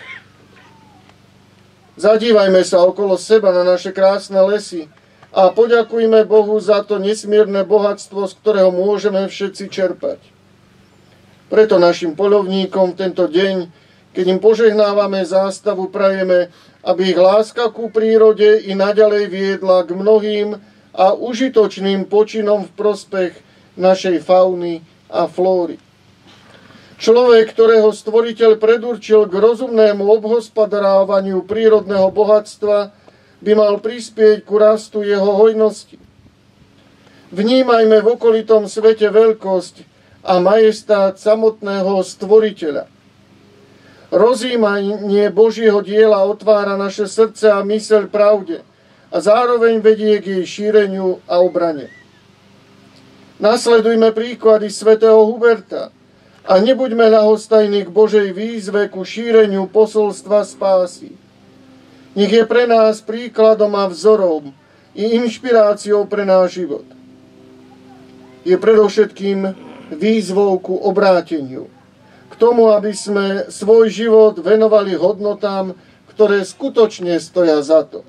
[SPEAKER 6] Zadívajme sa okolo seba na naše krásne lesy a poďakujme Bohu za to nesmierne bohatstvo, z ktorého môžeme všetci čerpať. Preto našim poľovníkom tento deň, keď im požehnávame zástavu, prajeme, aby ich láska ku prírode i naďalej viedla k mnohým a užitočným počinom v prospech našej fauny a flóry. Človek, ktorého stvoriteľ predurčil k rozumnému obhospodarávaniu prírodného bohatstva, by mal prispieť ku rastu jeho hojnosti. Vnímajme v okolitom svete veľkosť a majestát samotného stvoriteľa. Rozjímanie Božieho diela otvára naše srdce a myseľ pravde a zároveň vedie k jej šíreniu a obrane. Nasledujme príklady svätého Huberta a nebuďme ľahostajní k Božej výzve ku šíreniu posolstva spásy. Nech je pre nás príkladom a vzorom i inšpiráciou pre náš život. Je predovšetkým výzvou ku obráteniu. K tomu, aby sme svoj život venovali hodnotám, ktoré skutočne stoja za to.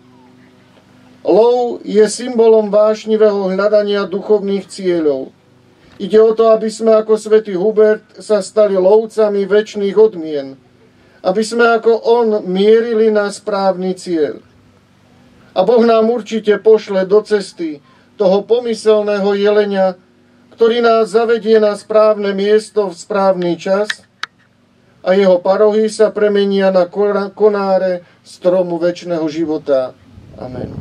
[SPEAKER 6] Lov je symbolom vášnivého hľadania duchovných cieľov. Ide o to, aby sme ako svätý Hubert sa stali lovcami večných odmien. Aby sme ako on mierili na správny cieľ. A Boh nám určite pošle do cesty toho pomyselného jelenia, ktorý nás zavedie na správne miesto v správny čas a jeho parohy sa premenia na konáre stromu večného života. Amen.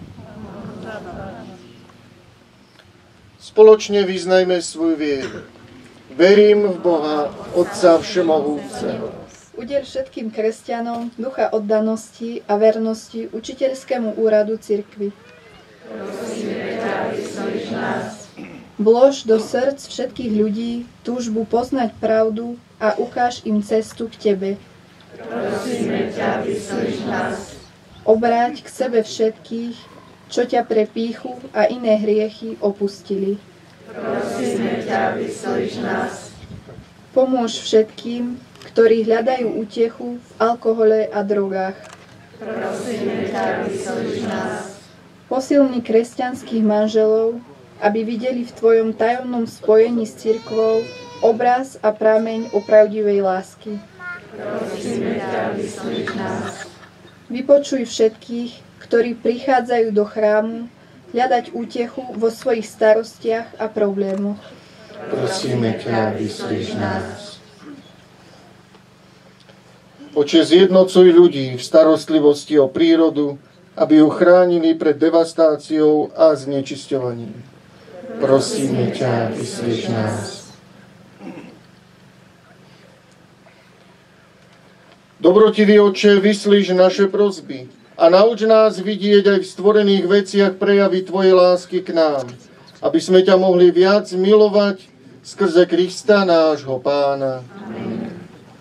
[SPEAKER 6] Spoločne vyznajme svoju vieru. Verím v Boha, Otca Všemohúceho.
[SPEAKER 7] Udeľ všetkým kresťanom ducha oddanosti a vernosti učiteľskému úradu cirkvi. Prosíme ťa, vyslíš nás. Vlož do srdc všetkých ľudí túžbu poznať pravdu a ukáž im cestu k tebe. Prosíme ťa, vyslíš nás. Obráť k sebe všetkých, čo ťa pre pýchu a iné hriechy opustili. Prosíme ťa, vyslíš nás. Pomôž všetkým, ktorí hľadajú útechu v alkohole a drogách. Prosíme ťa, vyslíš nás. Posilni kresťanských manželov, aby videli v tvojom tajomnom spojení s cirkvou obraz a prameň opravdivej lásky. Prosíme ťa, vyslíš nás. Vypočuj všetkých, ktorí prichádzajú do chrámu hľadať útechu vo svojich starostiach a problémoch.
[SPEAKER 6] Prosíme ťa, vyslíš nás. Oče, zjednocuj ľudí v starostlivosti o prírodu, aby ju chránili pred devastáciou a znečisťovaním. Prosíme ťa, vyslíš nás. Dobrotivý Otče, vyslíš naše prosby a nauč nás vidieť aj v stvorených veciach prejavy tvojej lásky k nám, aby sme ťa mohli viac milovať skrze Krista nášho Pána. Amen.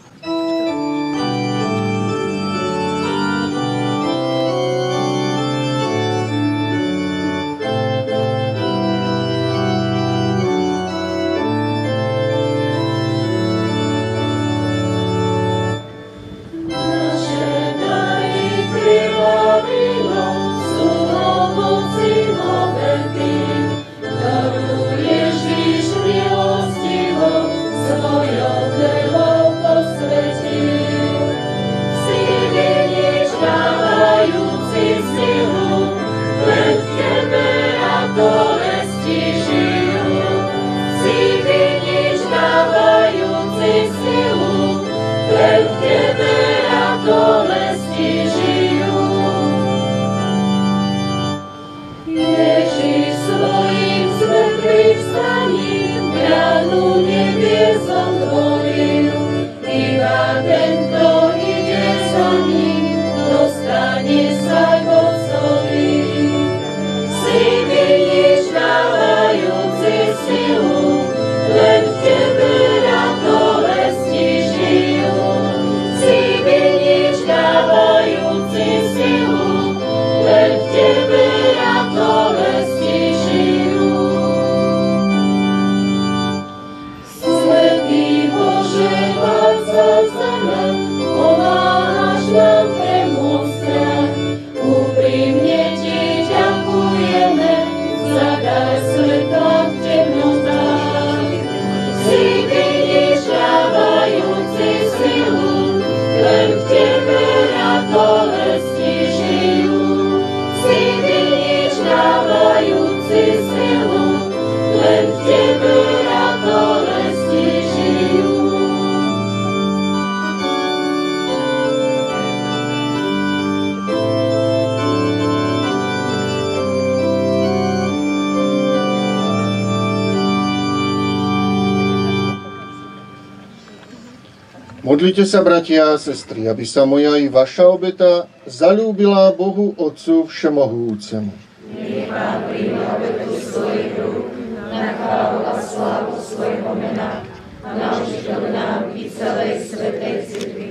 [SPEAKER 6] Modlite sa, bratia a sestry, aby sa moja i vaša obeta zaľúbila Bohu Otcu Všemohúcemu.
[SPEAKER 8] Nech Pán príjme obetu svojich rúk na chválu a slávu svojho mena a na užitok nám i celej svätej cirkvi.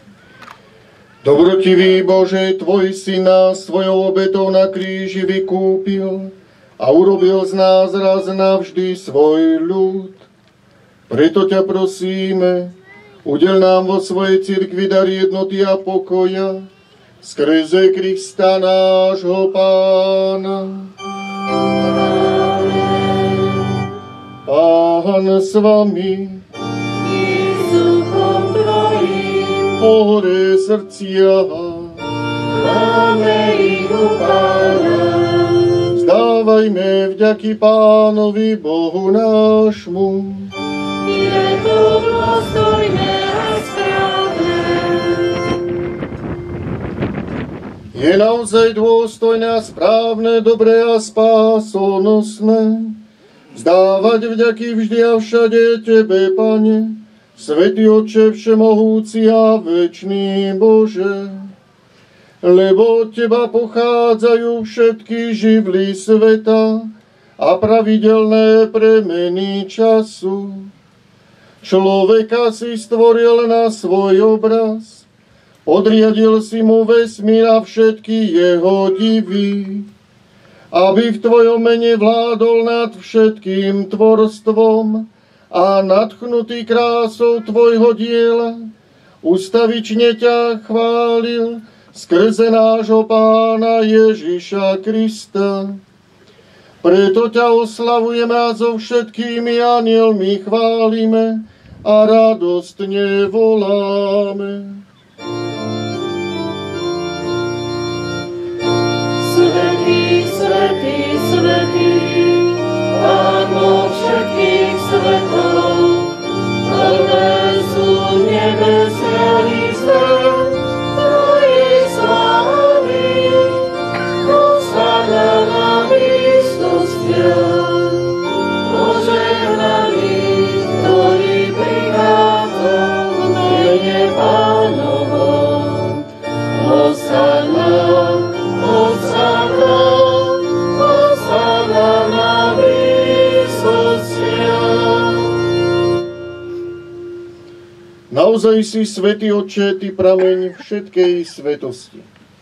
[SPEAKER 6] Dobrotivý Bože, Tvoj Syn nás svojou obetou na kríži vykúpil a urobil z nás raz navždy svoj ľud. Preto ťa prosíme, udel nám vo svojej cirkvi dar jednoty a pokoja, skrze Krista nášho Pána. Pán s vami,
[SPEAKER 8] i s duchom tvojim,
[SPEAKER 6] hore srdcia,
[SPEAKER 8] máme ich u Pána.
[SPEAKER 6] Vzdávajme vďaky Pánovi Bohu nášmu.
[SPEAKER 8] Je to dôstojné a správne.
[SPEAKER 6] Je naozaj dôstojné a správne, dobré a spásonosné vzdávať vďaky vždy a všade Tebe, Pane, Svätý Otče všemohúci a večný Bože. Lebo od Teba pochádzajú všetky živly sveta a pravidelné premeny času. Človeka si stvoril na svoj obraz, podriadil si mu vesmír a všetky jeho divy, aby v Tvojom mene vládol nad všetkým tvorstvom a nadchnutý krásou Tvojho diela ustavične ťa chválil skrze nášho Pána Ježiša Krista. Preto ťa oslavujeme a so všetkými anielmi chválime a radostne voláme. Naozaj si, svätý Otče, Ty prameň všetkej svetosti.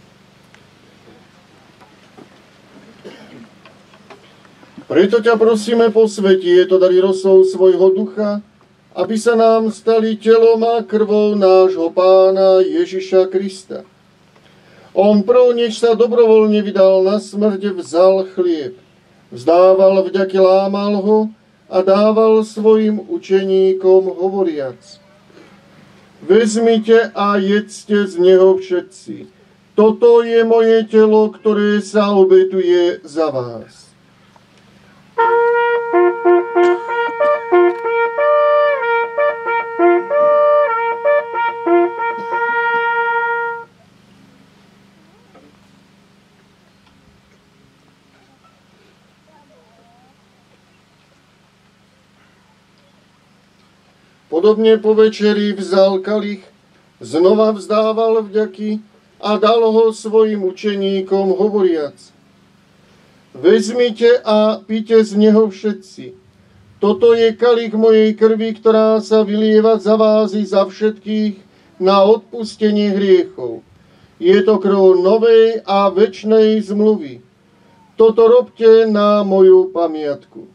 [SPEAKER 6] Preto ťa prosíme, posväti to dary rosou svojho ducha, aby sa nám stali telom a krvou nášho Pána Ježiša Krista. On prv, než sa dobrovoľne vydal na smrť, vzal chlieb, vzdával vďaky, lámal ho a dával svojim učeníkom hovoriac: Vezmite a jedzte z neho všetci. Toto je moje telo, ktoré sa obetuje za vás. Podobne po večeri vzal kalich, znova vzdával vďaky a dal ho svojim učeníkom hovoriac: Vezmite a pite z neho všetci. Toto je kalich mojej krvi, ktorá sa vylieva za vás i za všetkých na odpustenie hriechov. Je to krv novej a večnej zmluvy. Toto robte na moju pamiatku.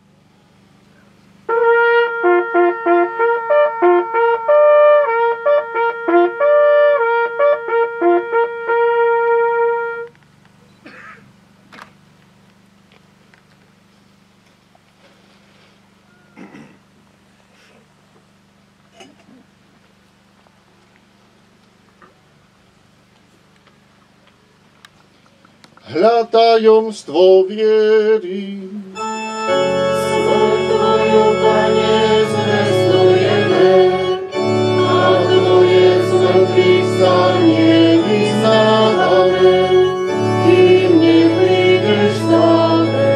[SPEAKER 6] Hľa tajomstvo viery.
[SPEAKER 8] Smrť Tvoju, Pane, zvestujeme, a Tvoje zmrtvých stanie vyznávame, kým neprídeš sláve.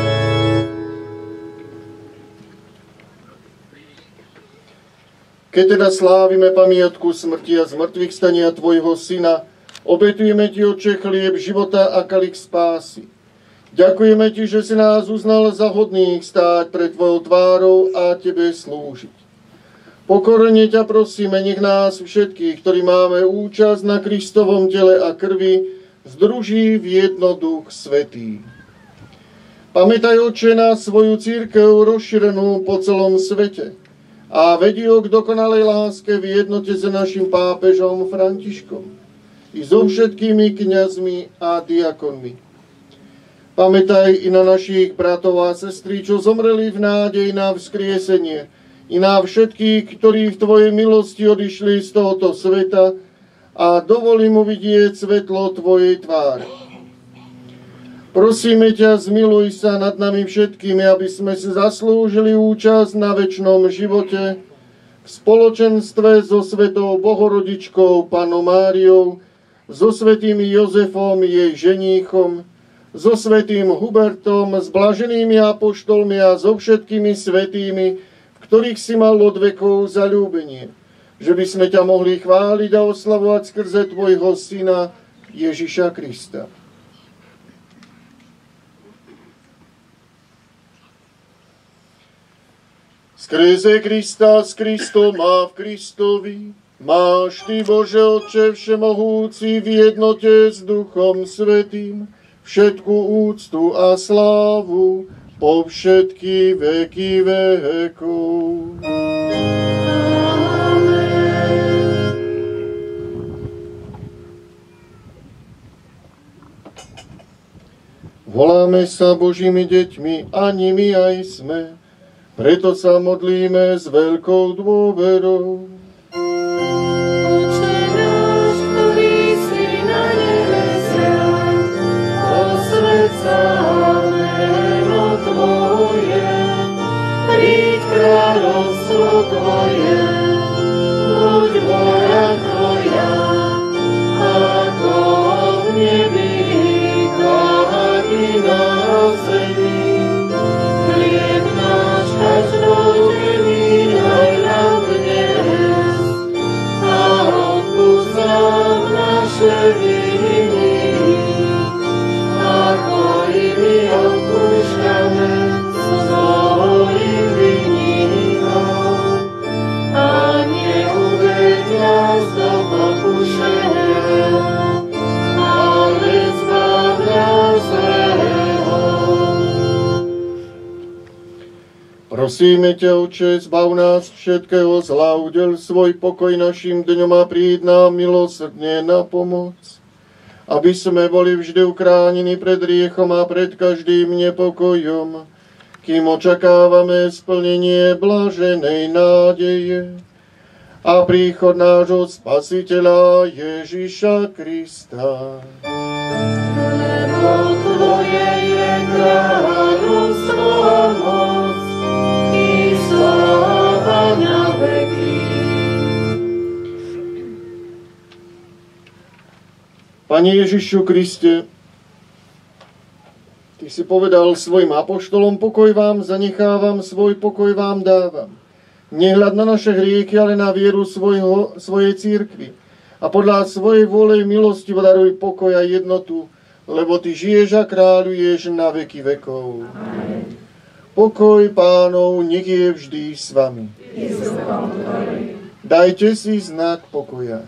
[SPEAKER 6] Keď teda slávime pamiatku smrti a zmrtvých stania Tvojho Syna, obetujeme Ti, Otče, chlieb života a kalich spásy. Ďakujeme Ti, že si nás uznal za hodných stáť pred Tvojou tvárou a Tebe slúžiť. Pokorne ťa prosíme, nech nás všetkých, ktorí máme účasť na Kristovom tele a krvi, združí v jedno Duch Svätý. Pamätaj, Otče, na svoju cirkev rozšírenú po celom svete a vedí ho k dokonalej láske v jednote s našim pápežom Františkom i so všetkými kňazmi a diakonmi. Pamätaj i na našich bratov a sestry, čo zomreli v nádej na vzkriesenie, i na všetkých, ktorí v Tvojej milosti odišli z tohoto sveta, a dovol im uvidieť svetlo Tvojej tváre. Prosíme ťa, zmiluj sa nad nami všetkými, aby sme si zaslúžili účasť na večnom živote v spoločenstve so svetou Bohorodičkou Pannou Máriou, so svätým Jozefom, jej ženíchom, so svätým Hubertom, s blaženými apoštolmi a so všetkými svätými, v ktorých si mal od vekov zaľúbenie, že by sme ťa mohli chváliť a oslavovať skrze Tvojho Syna Ježiša Krista. Skrze Krista, s Kristom a v Kristovi máš Ty, Bože Otče všemohúci, v jednote s Duchom Svätým všetku úctu a slávu po všetky veky vekov. Voláme sa Božími deťmi a nimi aj sme, preto sa modlíme s veľkou dôverou.
[SPEAKER 8] Otče náš, ktorý si na nebesiach, posväť sa meno Tvoje, príď kráľovstvo Tvoje, buď vôľa Tvoja, ako v nebi, tak i na zemi. Chlieb náš každodenný daj nám dnes a odpusť nám naše viny, ako i my odpúšťame svojim vinníkom. A neuveď
[SPEAKER 6] Prosíme ťa, Otče, zbav nás všetkého zla, udel svoj pokoj našim dňom a príď nám milosrdne na pomoc, aby sme boli vždy uchránení pred hriechom a pred každým nepokojom, kým očakávame splnenie blaženej nádeje a príchod nášho Spasiteľa Ježiša Krista. Lebo Tvoje je kráľovstvo a moc i sláva na veky. Pane Ježišu Kriste, Ty si povedal svojim apoštolom, pokoj vám zanechávam, svoj pokoj vám dávam. Nehľad na naše hriechy, ale na vieru svojej cirkvi. A podľa svojej vôle milosti daruj pokoj a jednotu, lebo Ty žiješ a kráľuješ na veky vekov. Amen. Pokoj Pánov nech je vždy s vami. Dajte si znak pokoja.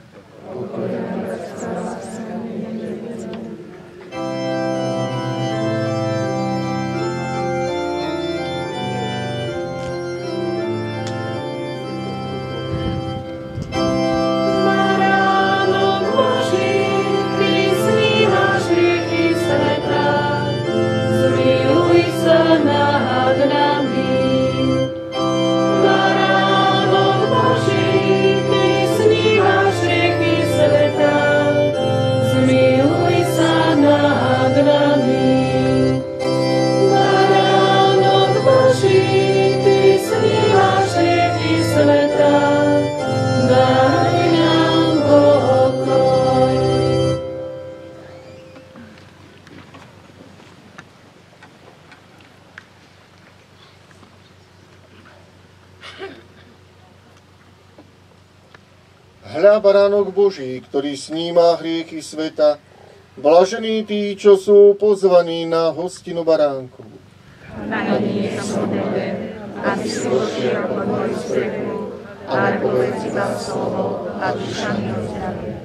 [SPEAKER 6] Hľa baránok Boží, ktorý sníma hriechy sveta, blažení tí, čo sú pozvaní na hostinu baránkovú.
[SPEAKER 8] Najmä som tebe, aby si vošiel pod moju strechu, ale povedz iba slovo a duša mi ozdravie.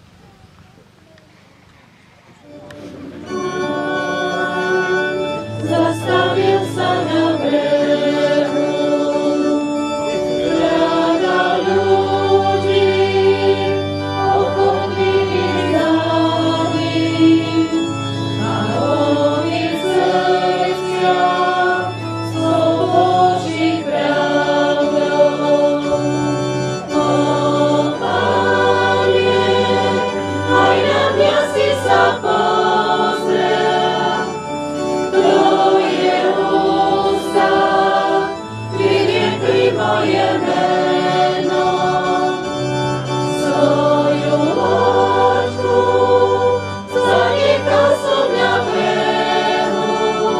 [SPEAKER 8] Zastavil sa na brehu, hľada ľudí, ochotných záviť, a oni srdcia slov Božích pravdou. O Pane, aj na mňa si sa pozrel, Tvoje ústa vyriekli moje meno, svoju loďku zanechal som na brehu,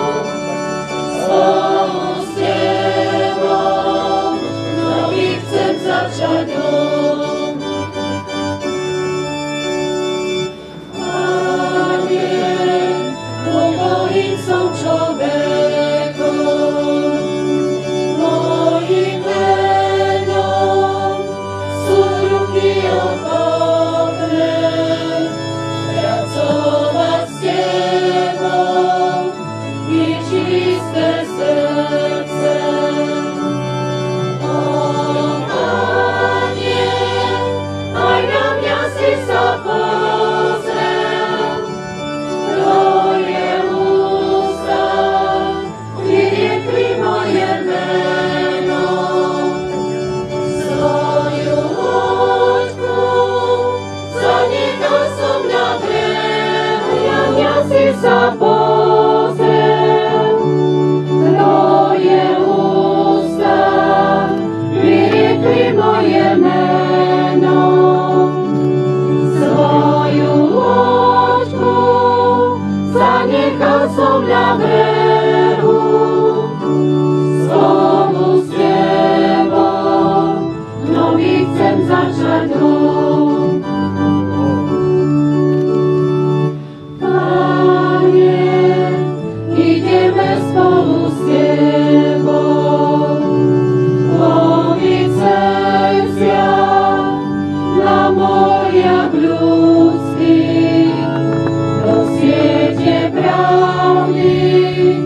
[SPEAKER 8] spolu s Tebou nový chcem začať dom. Hovorím som človekom, mojim menom sú ruky ochotné, pracovať s Tebou i čisté srdce. O Pane, aj na mňa si sa pozrel, Tvoje ústa vyriekli moje meno, svoju loďku zanechal som na brehu, ja si sa pozrel, Tvoje ústa vyriekli moje meno, svoju loďku zanechal som na brehu, spolu s Tebou nový chcem začať dom. Pane, ideme spolu s Tebou, nový cestia na moriach ľudských, do siete pravdy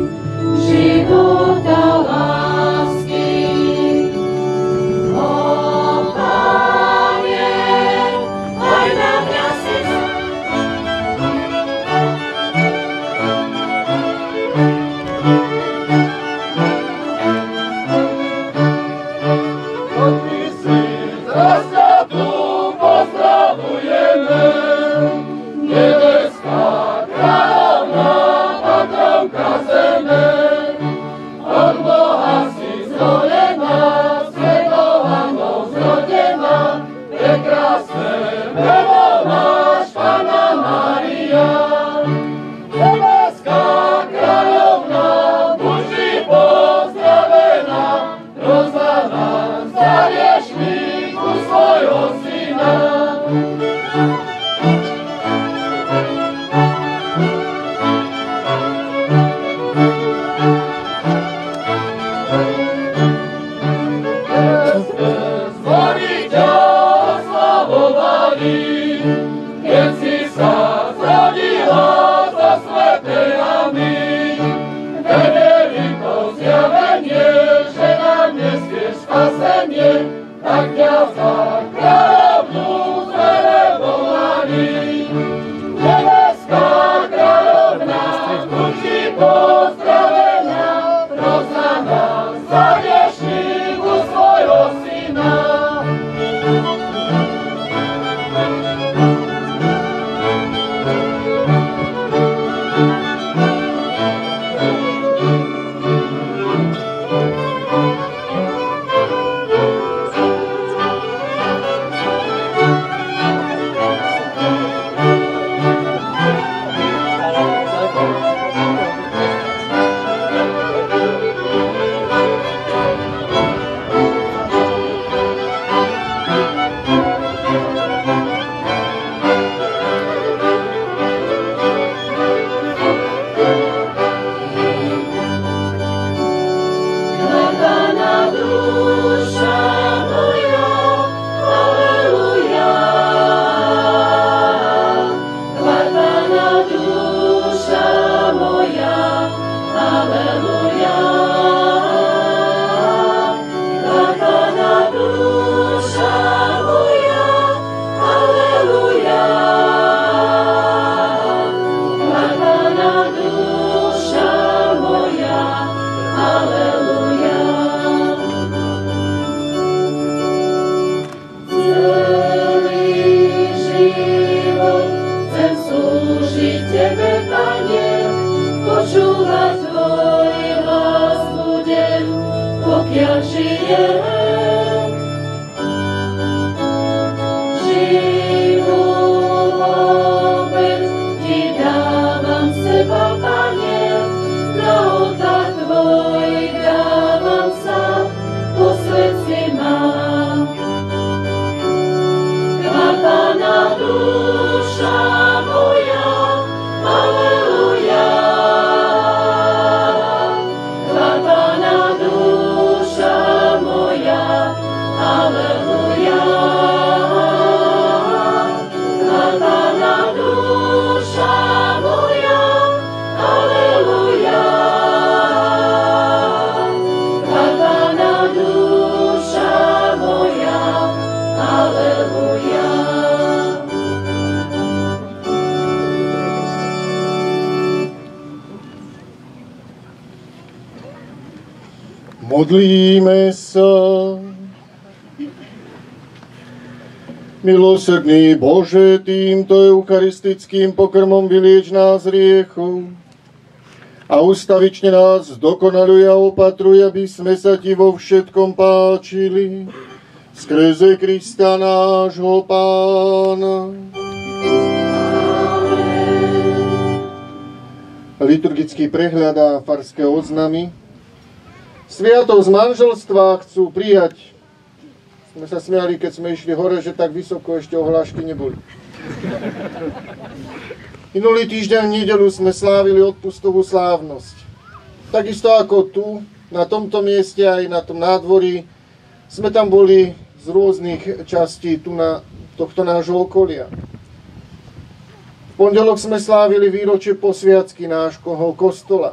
[SPEAKER 9] tak ťa za kráľovnú zvere volaní. Nebeská kráľovná, učí pozdravenia, prosá nás za dnešníku svojho syna.
[SPEAKER 6] Modlíme sa. Milosrdný Bože, týmto eucharistickým pokrmom vylieč nás hriechov a ustavične nás dokonaluj a opatruj, aby sme sa Ti vo všetkom páčili. Skrze Krista nášho Pána. Liturgický prehľad a farské oznamy. Sviatosť manželstva chcú prijať. Sme sa smiali, keď sme išli hore, že tak vysoko ešte ohlášky neboli. Minulý týždeň v nedeľu sme slávili odpustovú slávnosť. Takisto ako tu, na tomto mieste aj na tom nádvorí, sme tam boli z rôznych častí tu na tohto nášho okolia. V pondelok sme slávili výročie posviacky nášho kostola.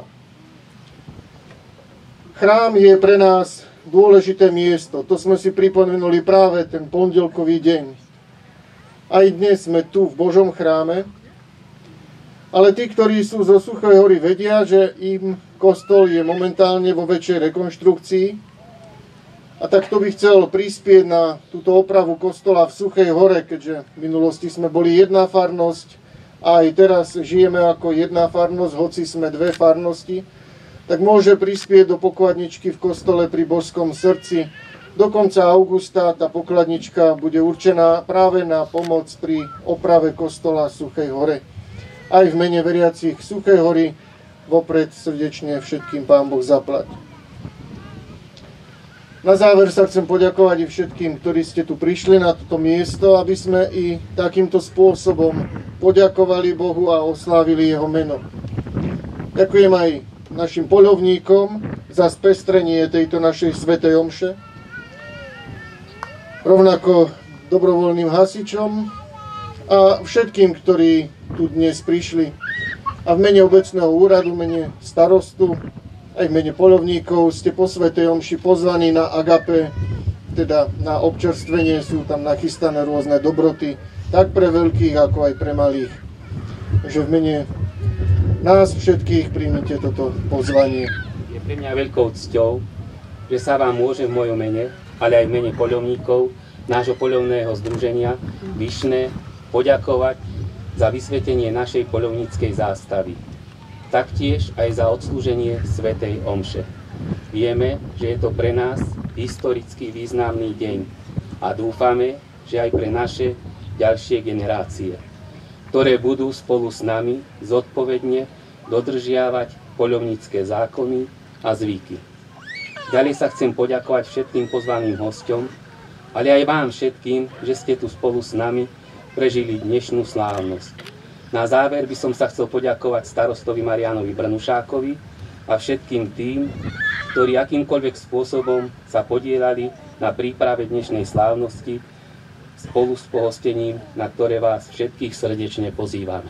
[SPEAKER 6] Chrám je pre nás dôležité miesto. To sme si pripomenuli práve ten pondelkový deň. Aj dnes sme tu v Božom chráme, ale tí, ktorí sú zo Suchej hory, vedia, že im kostol je momentálne vo väčšej rekonštrukcii a takto by chcel prispieť na túto opravu kostola v Suchej hore, keďže v minulosti sme boli jedna farnosť a aj teraz žijeme ako jedna farnosť, hoci sme dve farnosti, tak môže prispieť do pokladničky v kostole pri Božskom srdci. Do konca augusta tá pokladnička bude určená práve na pomoc pri oprave kostola Suchej hore. Aj v mene veriacich Suchej hory vopred srdečne všetkým Pán Boh zaplať. Na záver sa chcem poďakovať i všetkým, ktorí ste tu prišli na toto miesto, aby sme i takýmto spôsobom poďakovali Bohu a oslávili Jeho meno. Ďakujem aj našim poľovníkom za spestrenie tejto našej svätej omše, rovnako dobrovoľným hasičom a všetkým, ktorí tu dnes prišli. A v mene obecného úradu, v mene starostu, aj v mene poľovníkov ste po svätej omši pozvaní na agape teda na občerstvenie sú tam nachystané rôzne dobroty, tak pre veľkých, ako aj pre malých. Takže v mene nás všetkých príjmite toto pozvanie.
[SPEAKER 4] Je pre mňa veľkou cťou, že sa vám môžem v mojom mene, ale aj v mene poľovníkov nášho poľovného združenia Vyšné poďakovať za vysvetenie našej poľovníckej zástavy. Taktiež aj za odslúženie svätej omše. Vieme, že je to pre nás historicky významný deň a dúfame, že aj pre naše ďalšie generácie, ktoré budú spolu s nami zodpovedne dodržiavať poľovnícke zákony a zvyky. Ďalej sa chcem poďakovať všetkým pozvaným hosťom, ale aj vám všetkým, že ste tu spolu s nami prežili dnešnú slávnosť. Na záver by som sa chcel poďakovať starostovi Marianovi Brnušákovi a všetkým tým, ktorí akýmkoľvek spôsobom sa podielali na príprave dnešnej slávnosti spolu s pohostením, na ktoré vás všetkých srdečne pozývame.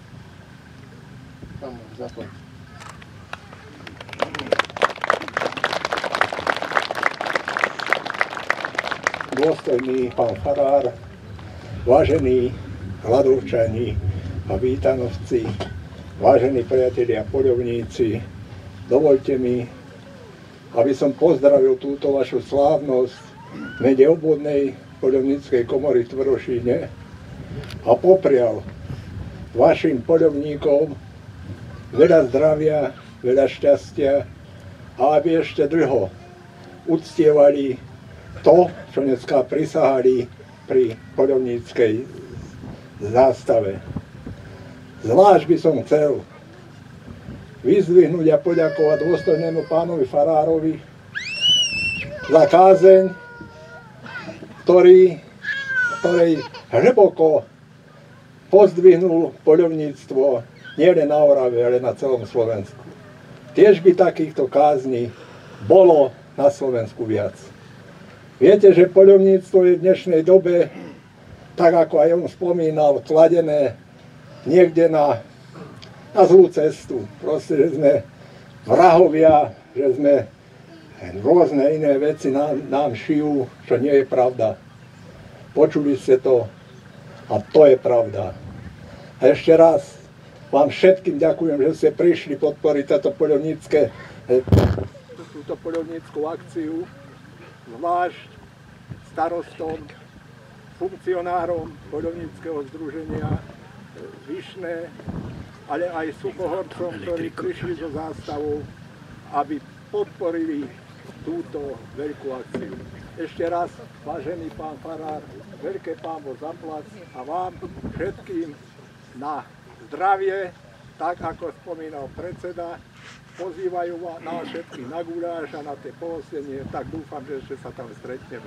[SPEAKER 10] Dôstojný pán farár, vážení hladovčani a vítanovci, vážení priatelia poľovníci, dovoľte mi, aby som pozdravil túto vašu slávnosť v mene obvodnej poľovníckej komory v Tvrdošíne a poprial vašim poľovníkom veľa zdravia, veľa šťastia a aby ešte dlho uctievali to, čo dneska prisahali pri poľovníckej zástave. Zvlášť by som chcel vyzdvihnúť a poďakovať dôstojnému pánovi farárovi za kázeň, ktorej hlboko pozdvihnul poľovníctvo nielen na Orave, ale na celom Slovensku. Tiež by takýchto kázní bolo na Slovensku viac. Viete, že poľovníctvo je v dnešnej dobe, tak ako aj on spomínal, kladené niekde na zlú cestu. Proste, že sme vrahovia, že sme rôzne iné veci nám šijú, čo nie je pravda. Počuli ste to a to je pravda. A ešte raz vám všetkým ďakujem, že ste prišli podporiť túto poľovnícku akciu, zvlášť starostom, funkcionárom poľovníckeho združenia Vyšné, ale aj suchohorcom, ktorí prišli so zástavou, aby podporili túto veľkú akciu. Ešte raz, vážený pán farár, veľké pán Boh zaplať a vám všetkým na zdravie, tak ako spomínal predseda, pozývajú nás všetkých na guláš a na tie pohostenie, tak dúfam, že ešte sa tam stretneme.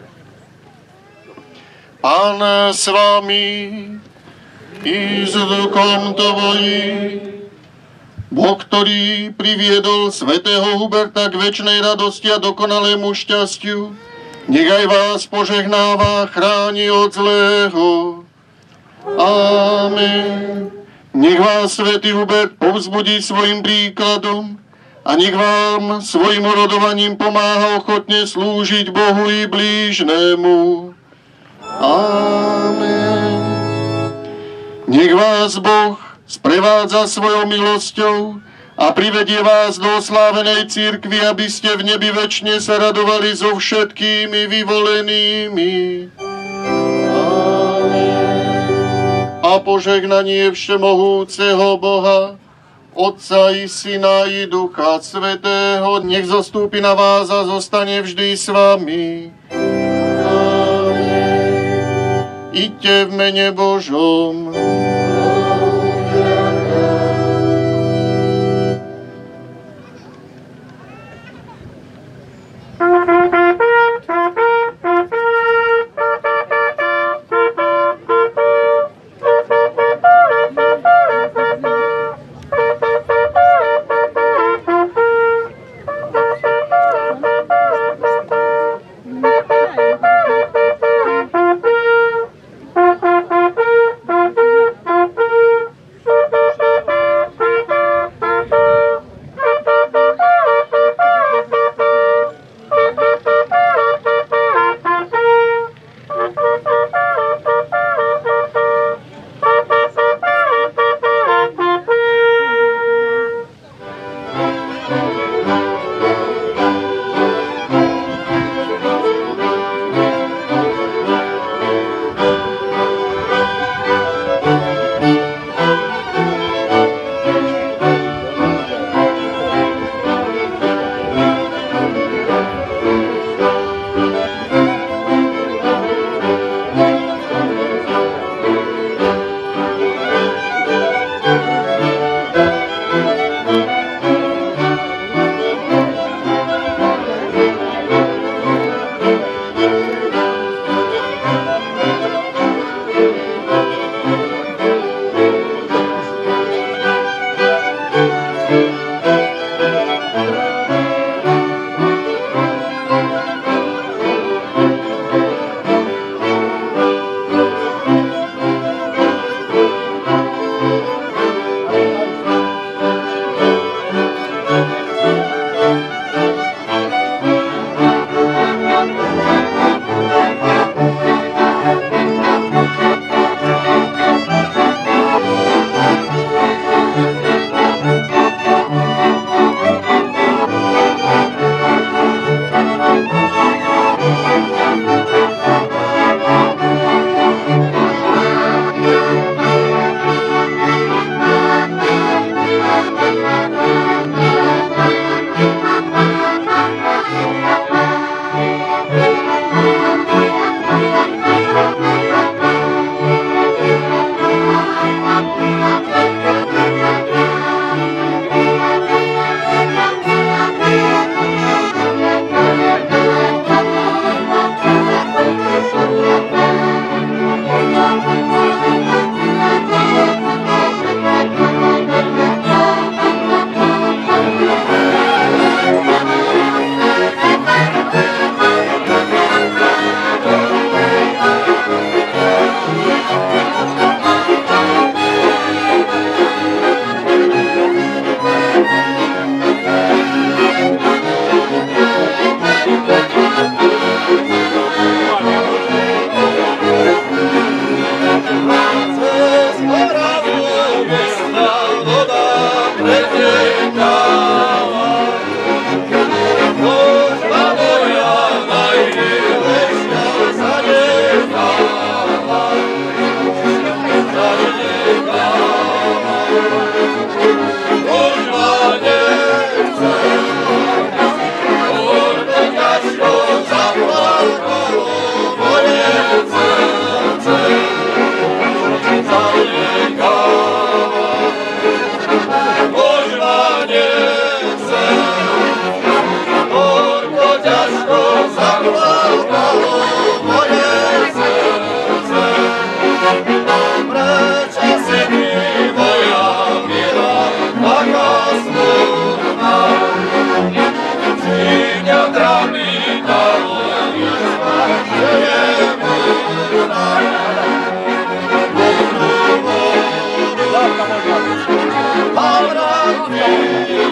[SPEAKER 2] Pán s vami i s duchom tvojím. Boh, ktorý priviedol svätého Huberta k večnej radosti a dokonalému šťastiu, nech aj vás požehnáva, chráni od zlého. Amen. Nech vás svätý Hubert povzbudí svojim príkladom a nech vám svojim orodovaním pomáha ochotne slúžiť Bohu i blížnemu. Amen. Nech vás Boh sprevádza svojou milosťou a privedie vás do oslávenej cirkvi, aby ste v nebi večne sa radovali so všetkými vyvolenými. Amen. A požehnanie všemohúceho Boha, Otca i Syna i Ducha Svätého, nech zostúpi na vás a zostane vždy s vami. Iďte v mene Božom.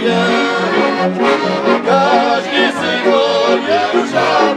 [SPEAKER 9] je, každý si to je čas.